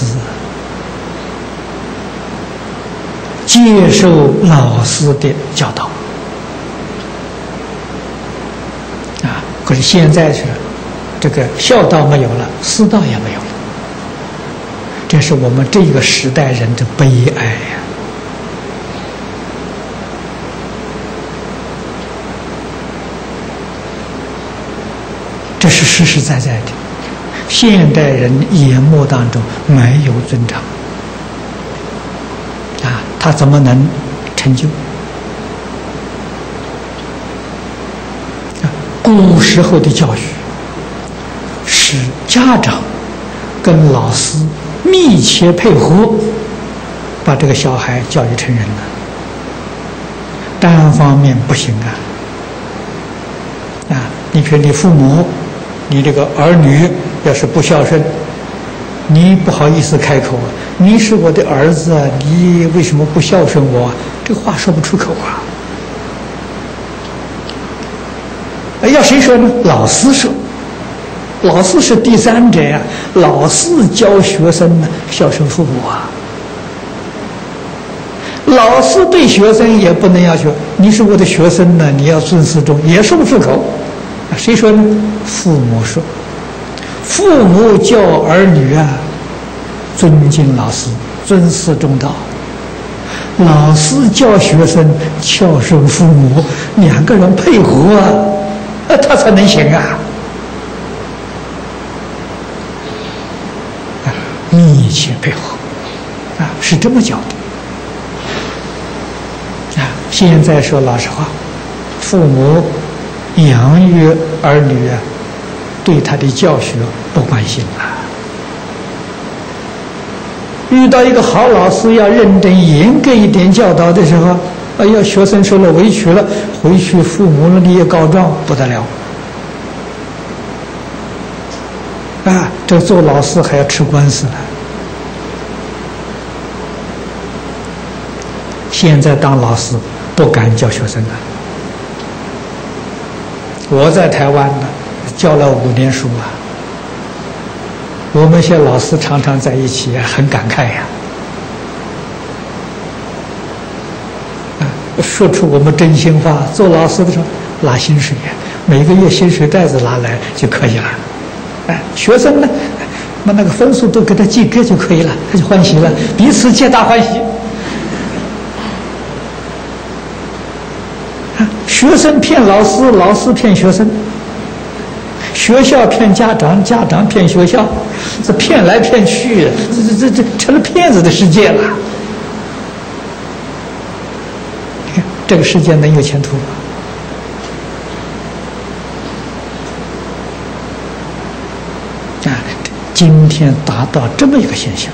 接受老师的教导可是现在是这个孝道没有了，师道也没有了，这是我们这个时代人的悲哀呀。这是实实在在的，现代人眼目当中没有尊长他怎么能成就？古时候的教育是家长跟老师密切配合，把这个小孩教育成人了，单方面不行你说你父母，你这个儿女要是不孝顺，你不好意思开口你是我的儿子你为什么不孝顺我？这个话说不出口要谁说呢？老师说，老师是第三者老师教学生呢孝顺父母老师对学生也不能要求你是我的学生呢，你要尊师重，也说不出口谁说呢？父母说，父母教儿女尊敬老师，尊师重道；老师教学生孝顺父母，两个人配合他才能行密切配合是这么教的现在说老实话，父母养育儿女对他的教学不关心遇到一个好老师要认真严格一点教导的时候要学生受了委屈了，回去父母那里也告状不得了这做老师还要吃官司了。现在当老师不敢教学生了。我在台湾呢教了5年书我们些老师常常在一起很感慨说出我们真心话。做老师的时候拿薪水每个月薪水袋子拿来就可以了学生呢把那个分数都给他及格就可以了，他就欢喜了，彼此皆大欢喜学生骗老师，老师骗学生，学校骗家长，家长骗学校，这骗来骗去，这成了骗子的世界了。你看这个世界能有前途吗？今天达到这么一个现象。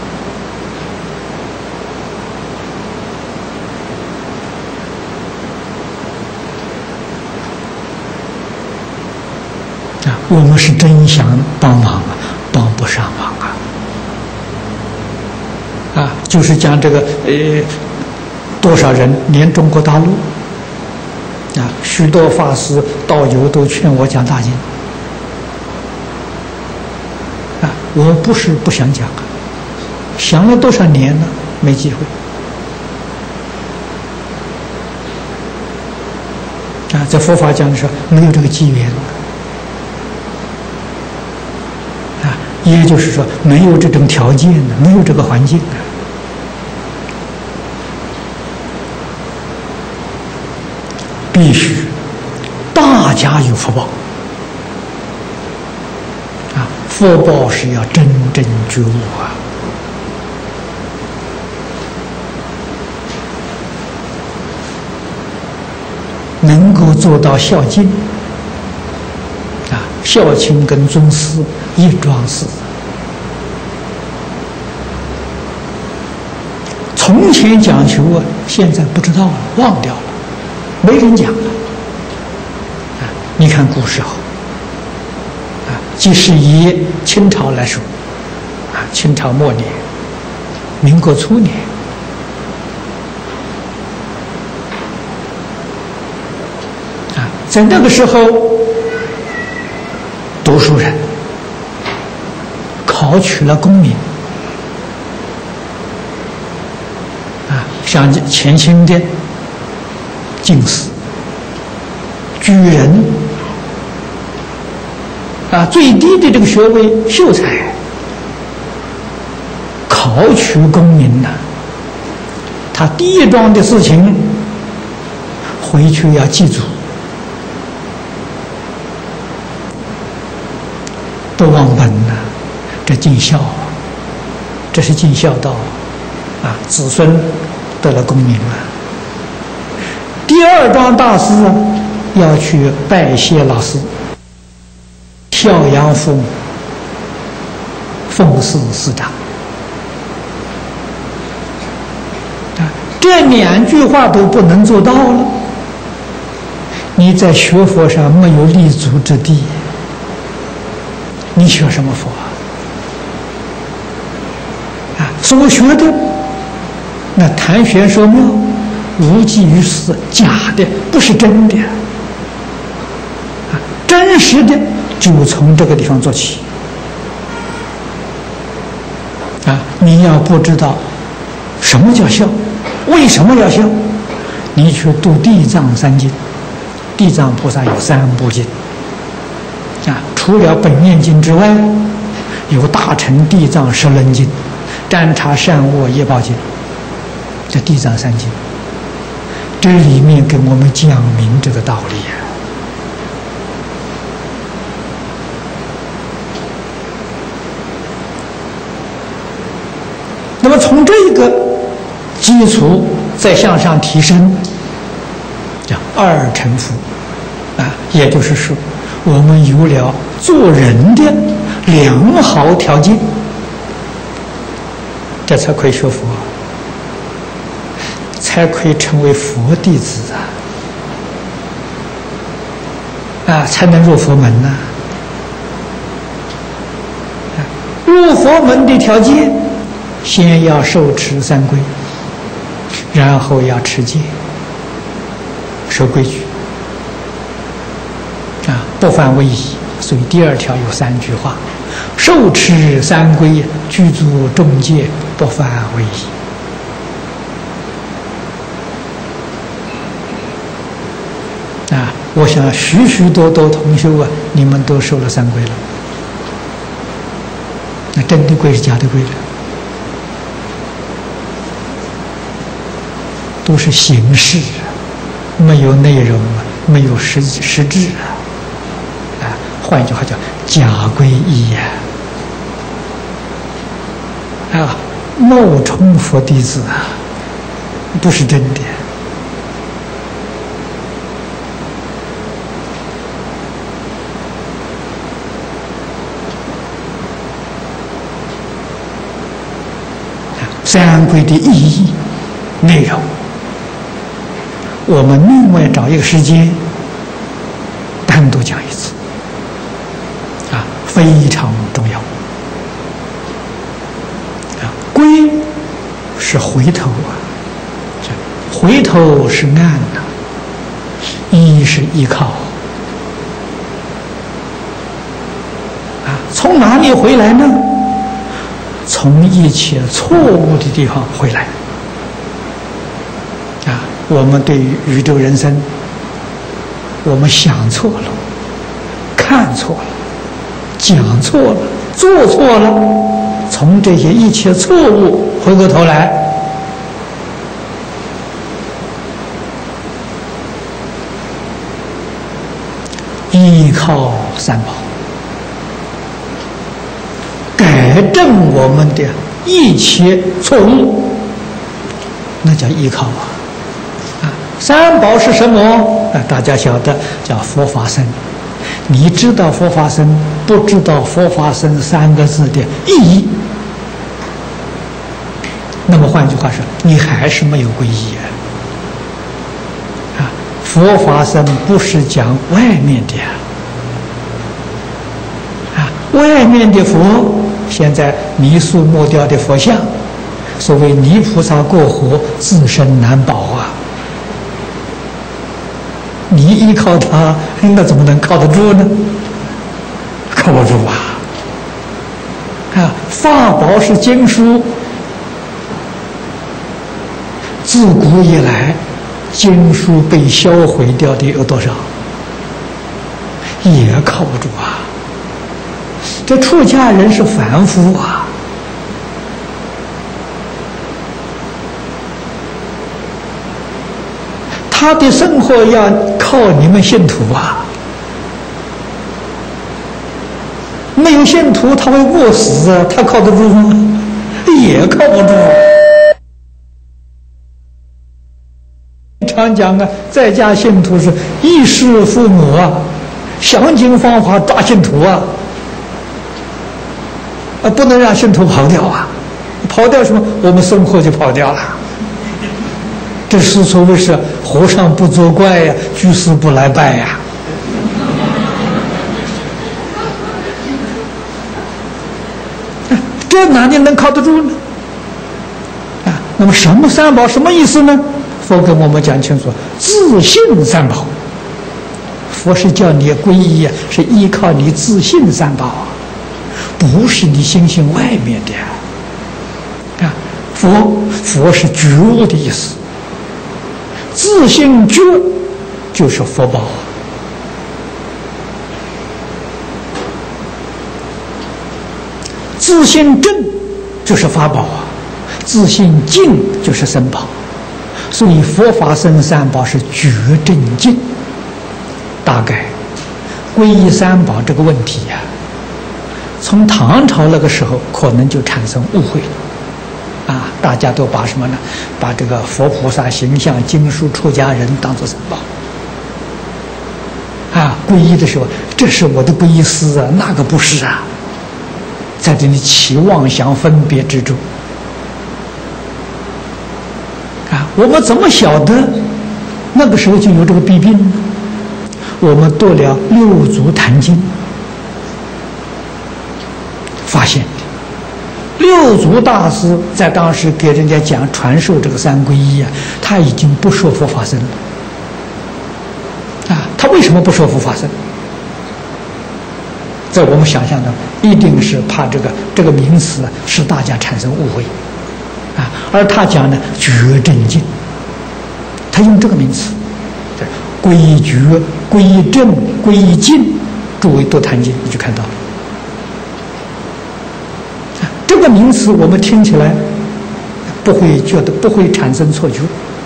我们是真想帮忙帮不上忙就是讲这个多少人连中国大陆许多法师道友都劝我讲大经我不是不想讲想了多少年了没机会在佛法讲的时候没有这个机缘也就是说没有这种条件没有这个环境必须大家有福报福报是要真正觉悟能够做到孝敬孝亲跟尊师一桩事。从前讲求现在不知道了，忘掉了，没人讲了。你看古时候即使以清朝来说清朝末年民国初年在那个时候，读书人考取了功名，像前清的进士、举人，最低的这个学位秀才，考取功名呢，他第一桩的事情，回去要记住，不忘本呐，这尽孝，这是尽孝道子孙得了功名了。第二桩大事要去拜谢老师，孝养父母，奉事师长。这2句话都不能做到了，你在学佛上没有立足之地，你学什么佛所学的那谈玄说妙，无济于事，假的，不是真的真实的就从这个地方做起你要不知道什么叫孝，为什么要孝，你去读地藏三经，地藏菩萨有3部经除了本愿经之外，有大乘地藏十轮经、占察善恶业报经，这地藏三经，这里面给我们讲明这个道理那么从这个基础再向上提升，叫2乘福也就是说，我们有了做人的良好条件，这才可以学佛，才可以成为佛弟子才能入佛门入佛门的条件，先要受持3规，然后要持戒，守规矩不犯威仪。所以第2条有3句话：受持3规，具足众戒，不犯威仪。我想许许多多同修你们都受了3规了。那真的规是假的规了？都是形式没有内容没有实质换一句话叫假皈依冒充佛弟子不是真的。3规的意义、内容，我们另外找一个时间单独讲一次非常重要规是回头回头是岸依是依靠从哪里回来呢？从一切错误的地方回来我们对于宇宙人生，我们想错了，看错了，讲错了，做错了，从这些一切错误回过头来，依靠三宝，改正我们的一切错误，那叫依靠三宝是什么？大家晓得，叫佛法僧。你知道佛法僧，不知道佛法僧3个字的意义，那么换句话说，你还是没有皈依佛法僧不是讲外面的外面的佛，现在泥塑木雕的佛像，所谓泥菩萨过河，自身难保你依靠它，那怎么能靠得住呢？靠不住啊！法宝是经书，自古以来，经书被销毁掉的有多少？也靠不住啊！这出家人是凡夫啊，他的生活要靠你们信徒啊！没有信徒，他会饿死啊！他靠得住吗？也靠不住。常讲啊，在家信徒是衣食父母啊，想尽方法抓信徒啊，不能让信徒跑掉啊！跑掉什么？我们生活就跑掉了。这是所谓是和尚不作怪呀，居士不来拜呀。这哪里能靠得住呢？那么什么三宝什么意思呢？佛跟我们讲清楚，自信三宝。佛是叫你皈依啊，是依靠你自信三宝啊，不是你心性外面的啊。佛是觉悟的意思，自信觉就是佛宝。自信正就是法宝啊，自信净就是僧宝，所以佛法僧三宝是觉正净。大概皈依三宝这个问题呀，从唐朝那个时候可能就产生误会了啊！大家都把什么呢？把这个佛菩萨形象、经书、出家人当作三宝啊！皈依的时候，这是我的皈依师啊，那个不是啊！在这里起妄想分别之中啊，我们怎么晓得那个时候就有这个弊病呢？我们读了《六祖坛经》，发现六祖大师在当时给人家讲传授这个三皈依啊，他已经不说佛法僧了啊。他为什么不说佛法僧？在我们想象中，一定是怕这个名词使大家产生误会啊。而他讲呢，觉正净，他用这个名词，皈依觉、皈依正、皈依净，诸位读坛经你就看到了。这个名词我们听起来不会觉得，不会产生错觉，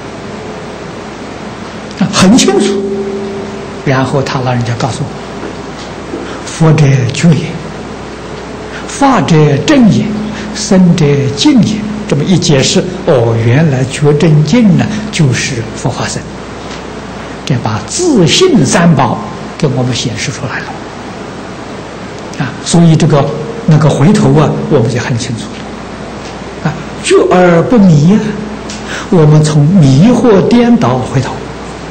很清楚。然后他老人家告诉我，佛者觉也，法者正也，僧者净也。这么一解释，哦，原来觉正净呢就是佛法僧。这把自信三宝给我们显示出来了啊！所以那个回头啊，我们就很清楚了啊，觉而不迷啊，我们从迷惑颠倒回头，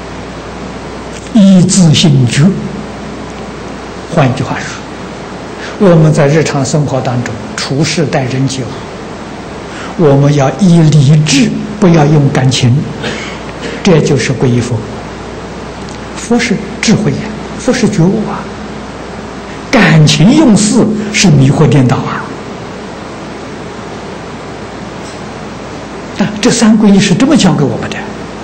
依自信觉。换一句话说，我们在日常生活当中处事待人接物，我们要依理智，不要用感情，这就是皈依佛。佛是智慧呀，佛是觉悟啊，感情用事是迷惑颠倒啊！这三皈依是这么教给我们的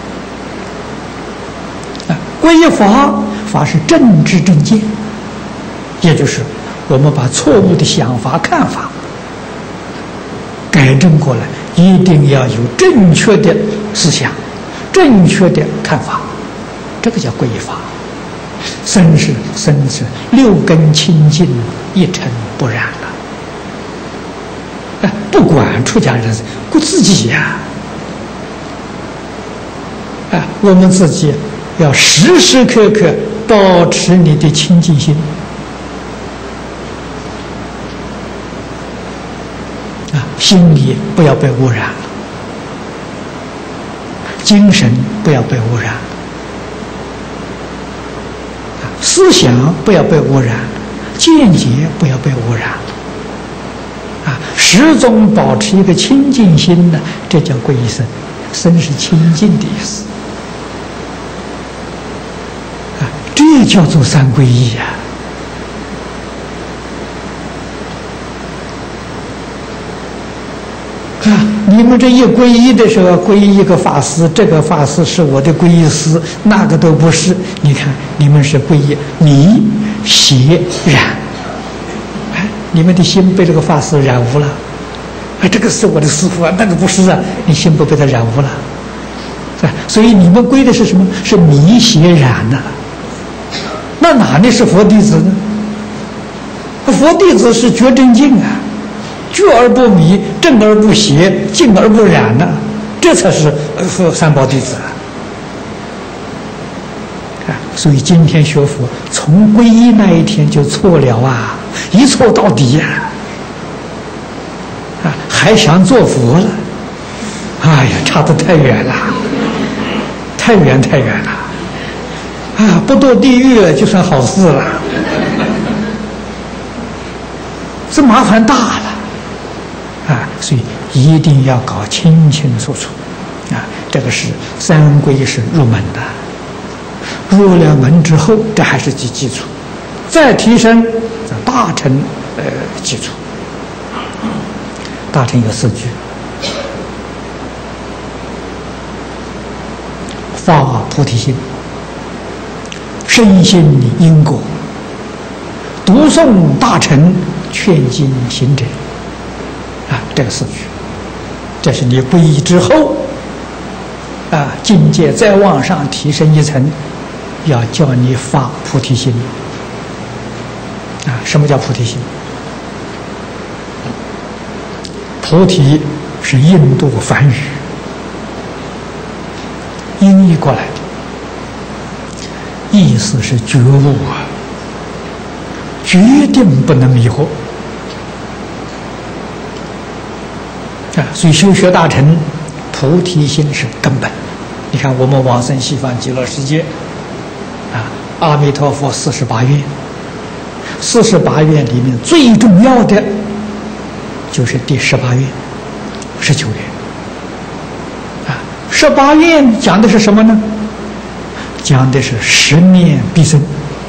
啊。皈依法是正知正见，也就是我们把错误的想法看法改正过来，一定要有正确的思想、正确的看法。这个叫皈依法。僧是六根清净，一尘不染了。不管出家人，顾自己呀！我们自己要时时刻刻保持你的清净心心里不要被污染了，精神不要被污染了。思想不要被污染，见解不要被污染，始终保持一个清净心呢，这叫皈依僧。僧是清净的意思， 这叫做三皈依呀！啊，你们这一皈依的时候，皈依一个法师，这个法师是我的皈依师，那个都不是。你看，你们是皈依迷、邪、染，哎，你们的心被这个法师染污了。哎，这个是我的师父啊，那个不是啊，你心不被他染污了。所以你们皈的是什么？是迷邪染呐、那哪里是佛弟子呢？佛弟子是觉真净啊，觉而不迷，正而不邪，净而不染呢、这才是三宝弟子啊！所以今天学佛，从皈依那一天就错了啊，一错到底呀！啊，还想做佛了？哎呀，差得太远了。太远太远了，啊！不堕地狱就算好事了，这麻烦大了，啊！所以一定要搞清清楚楚，啊！这个是三皈是入门的，入了门之后，这还是基础，再提升大乘基础。大乘有4句。发菩提心，深信因果，读诵大乘，劝进行者。啊，这个4句，这是你皈依之后，啊，境界再往上提升一层，要叫你发菩提心。啊，什么叫菩提心？菩提是印度梵语。音译过来的意思是觉悟啊，决定不能迷惑啊！所以修学大乘，菩提心是根本。你看我们往生西方极乐世界啊，阿弥陀佛48愿，48愿里面最重要的就是第18愿、19愿。18愿讲的是什么呢？讲的是10念必生，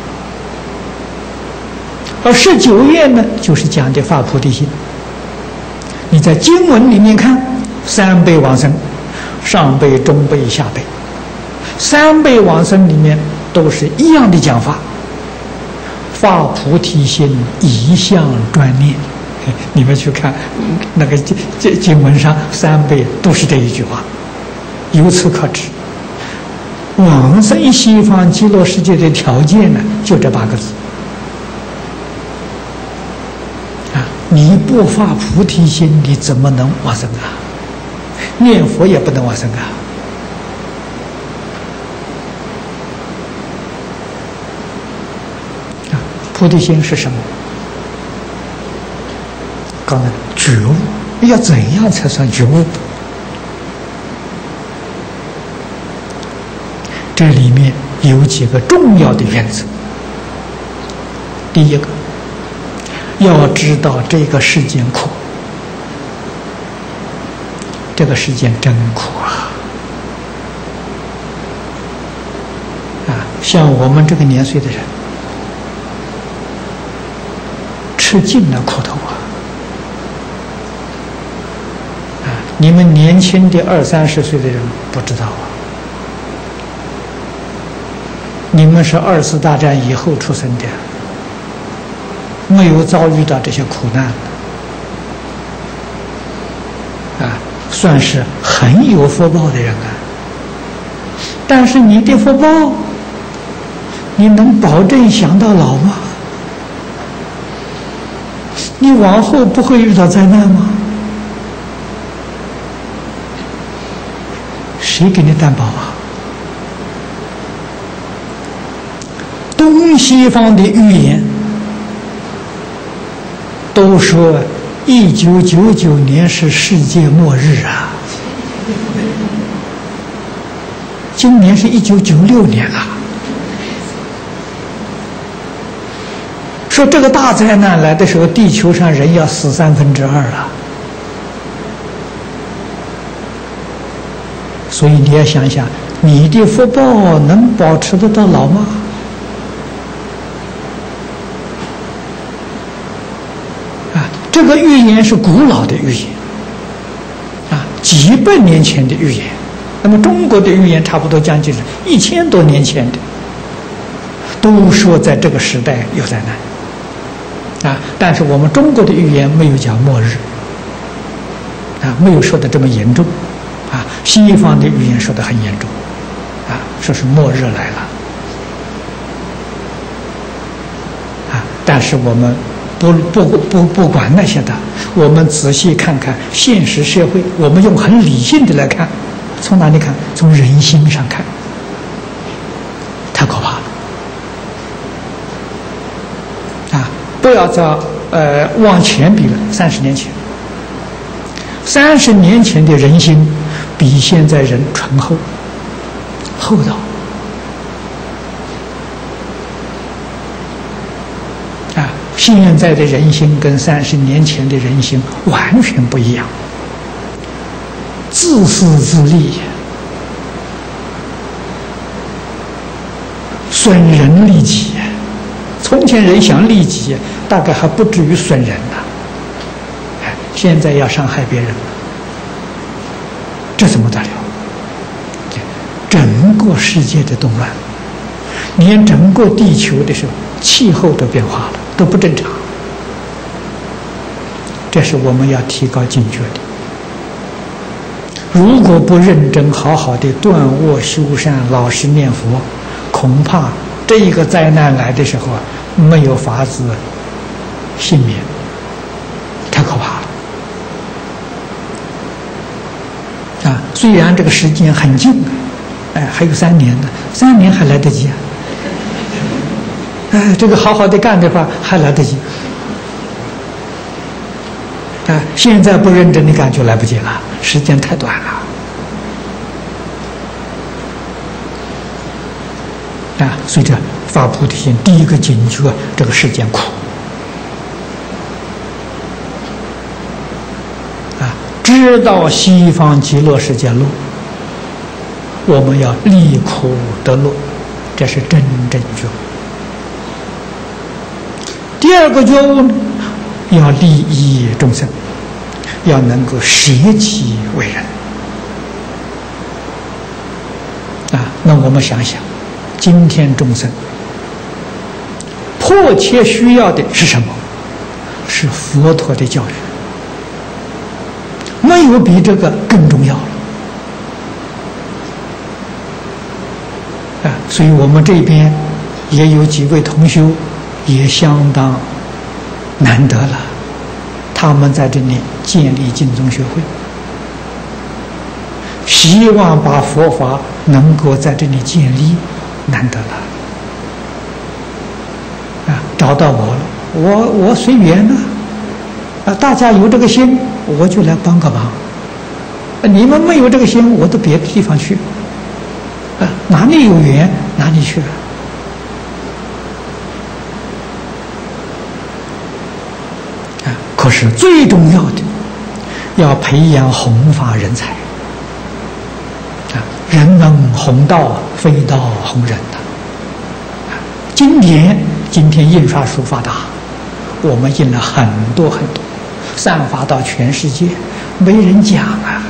而19愿呢，就是讲的发菩提心。你在经文里面看，3辈往生，上辈、中辈、下辈，3辈往生里面都是一样的讲法，发菩提心，一向专念。你们去看那个经文上3辈都是这一句话。由此可知，往生西方极乐世界的条件呢，就这8个字。啊，你不发菩提心，你怎么能往生啊？念佛也不能往生啊！啊，菩提心是什么？刚才觉悟，要怎样才算觉悟？这里面有几个重要的原则。第一个，要知道这个世间苦，这个世间真苦啊！啊，像我们这个年岁的人，吃尽了苦头啊！啊，你们年轻的20、30岁的人不知道啊。你们是2次大战以后出生的，没有遭遇到这些苦难啊，算是很有福报的人啊。但是你的福报，你能保证享到老吗？你往后不会遇到灾难吗？谁给你担保啊？东西方的预言都说1999年是世界末日啊，今年是1996年了。说这个大灾难来的时候，地球上人要死2/3了。所以你要想想，你的福报能保持得到老吗？ 这个预言是古老的预言，几百年前的预言。那么中国的预言差不多将近是1000多年前的，都说在这个时代有灾难，但是我们中国的预言没有讲末日，没有说的这么严重，西方的预言说的很严重，说是末日来了，但是我们不管那些的，我们仔细看看现实社会，我们用很理性的来看，从哪里看？从人心上看，太可怕了，不要再往前比了，30年前，30年前的人心比现在人醇厚、厚道。现在的人心跟30年前的人心完全不一样，自私自利，损人利己。从前人想利己，大概还不至于损人呢，现在要伤害别人，这怎么得了？整个世界的动乱，连整个地球的时候气候都变化了，都不正常。这是我们要提高警觉的。如果不认真好好的断恶修善，老实念佛，恐怕这一个灾难来的时候没有法子幸免，太可怕了。虽然这个时间很近，还有3年呢，3年还来得及这个好好的干的话还来得及。现在不认真的干就来不及了，时间太短了。所以这发菩提心，第一个警觉这个世间苦。知道西方极乐世界路，我们要离苦得乐，这是真正觉悟。第二个觉悟呢，要利益众生，要能够舍己为人。那我们想想，今天众生迫切需要的是什么？是佛陀的教育，没有比这个更重要了。所以我们这边也有几位同修，也相当难得了，他们在这里建立净宗学会，希望把佛法能够在这里建立，难得了。找到我了，我随缘呢，大家有这个心，我就来帮个忙。你们没有这个心，我到别的地方去，哪里有缘哪里去。可是最重要的，要培养弘法人才。人能弘道，非道弘人的。今天印刷术发达，我们印了很多很多，散发到全世界，没人讲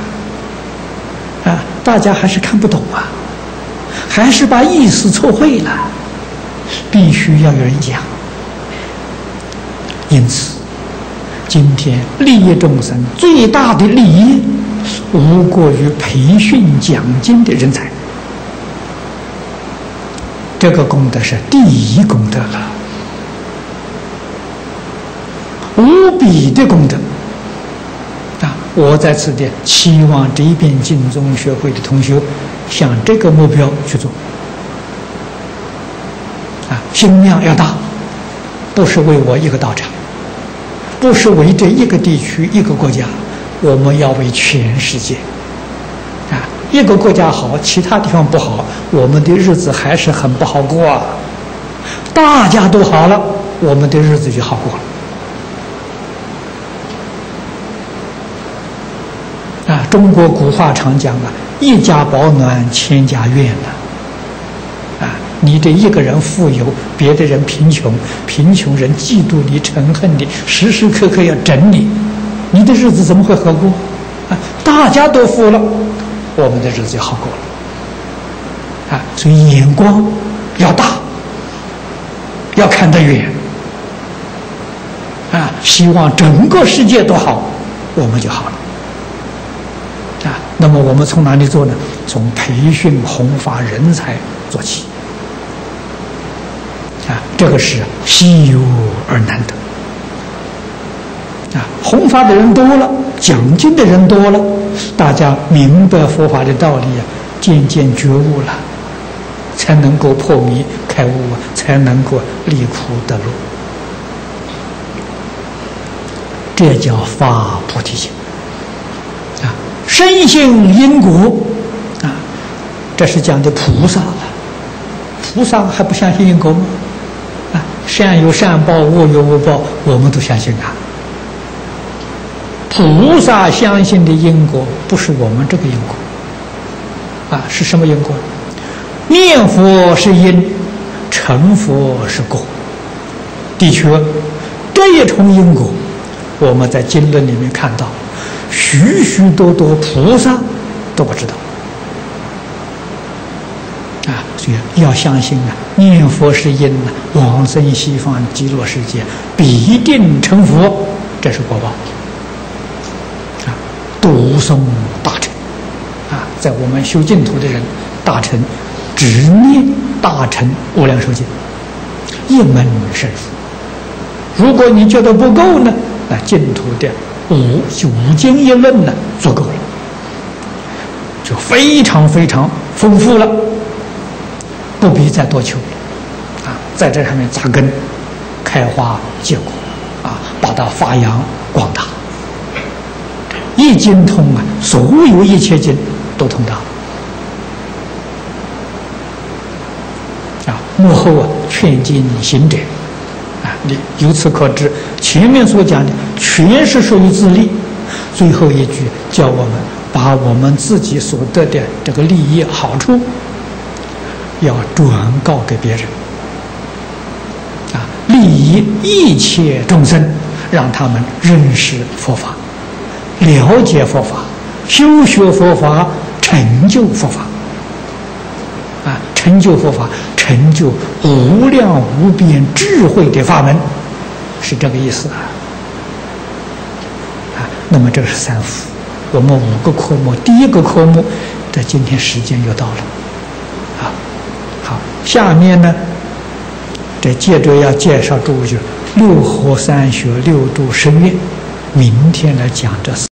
大家还是看不懂还是把意思错会了，必须要有人讲。因此今天利益众生最大的利益，无过于培训讲经的人才，这个功德是第一功德了，无比的功德我在此地期望这一边净宗学会的同学向这个目标去做心量要大，不是为我一个道场，不是为这一个地区一个国家，我们要为全世界一个国家好，其他地方不好，我们的日子还是很不好过大家都好了，我们的日子就好过了中国古话常讲一家保暖千家院你这一个人富有，别的人贫穷，贫穷人嫉妒你、嗔恨你，时时刻刻要整你，你的日子怎么会好过？啊，大家都富了，我们的日子就好过了。啊，所以眼光要大，要看得远。啊，希望整个世界都好，我们就好了。啊，那么我们从哪里做呢？从培训弘法人才做起。啊，这个是稀有而难得。啊，弘法的人多了，讲经的人多了，大家明白佛法的道理啊，渐渐觉悟了，才能够破迷开悟啊，才能够离苦得乐。这叫发菩提心啊，深信因果啊，这是讲的菩萨了。菩萨还不相信因果吗？啊，善有善报，恶有恶报，我们都相信啊。菩萨相信的因果不是我们这个因果啊，是什么因果？念佛是因，成佛是果。的确，这一重因果，我们在经论里面看到，许许多多菩萨都不知道啊，所以要相信啊，念佛是因啊，往生西方极乐世界必定成佛，这是果报啊。读诵大乘啊，在我们修净土的人，大乘只念大乘无量寿经，一门深入。如果你觉得不够呢，那净土的五经一论呢，足够了，就非常非常丰富了，不必再多求了啊，在这上面扎根，开花结果啊，把它发扬光大，一经通啊，所有一切经都通达啊。幕后啊，劝进行者。你由此可知，前面所讲的全是属于自利，最后一句叫我们把我们自己所得的这个利益好处，要转告给别人，啊，利益一切众生，让他们认识佛法，了解佛法，修学佛法，成就佛法，啊，成就佛法。成就无量无边智慧的法门，是这个意思啊。那么这个是三福，我们5个科目，第一个科目的今天时间又到了，啊，好，下面呢，这接着要介绍诸位就6合3学6度10愿，明天来讲这4。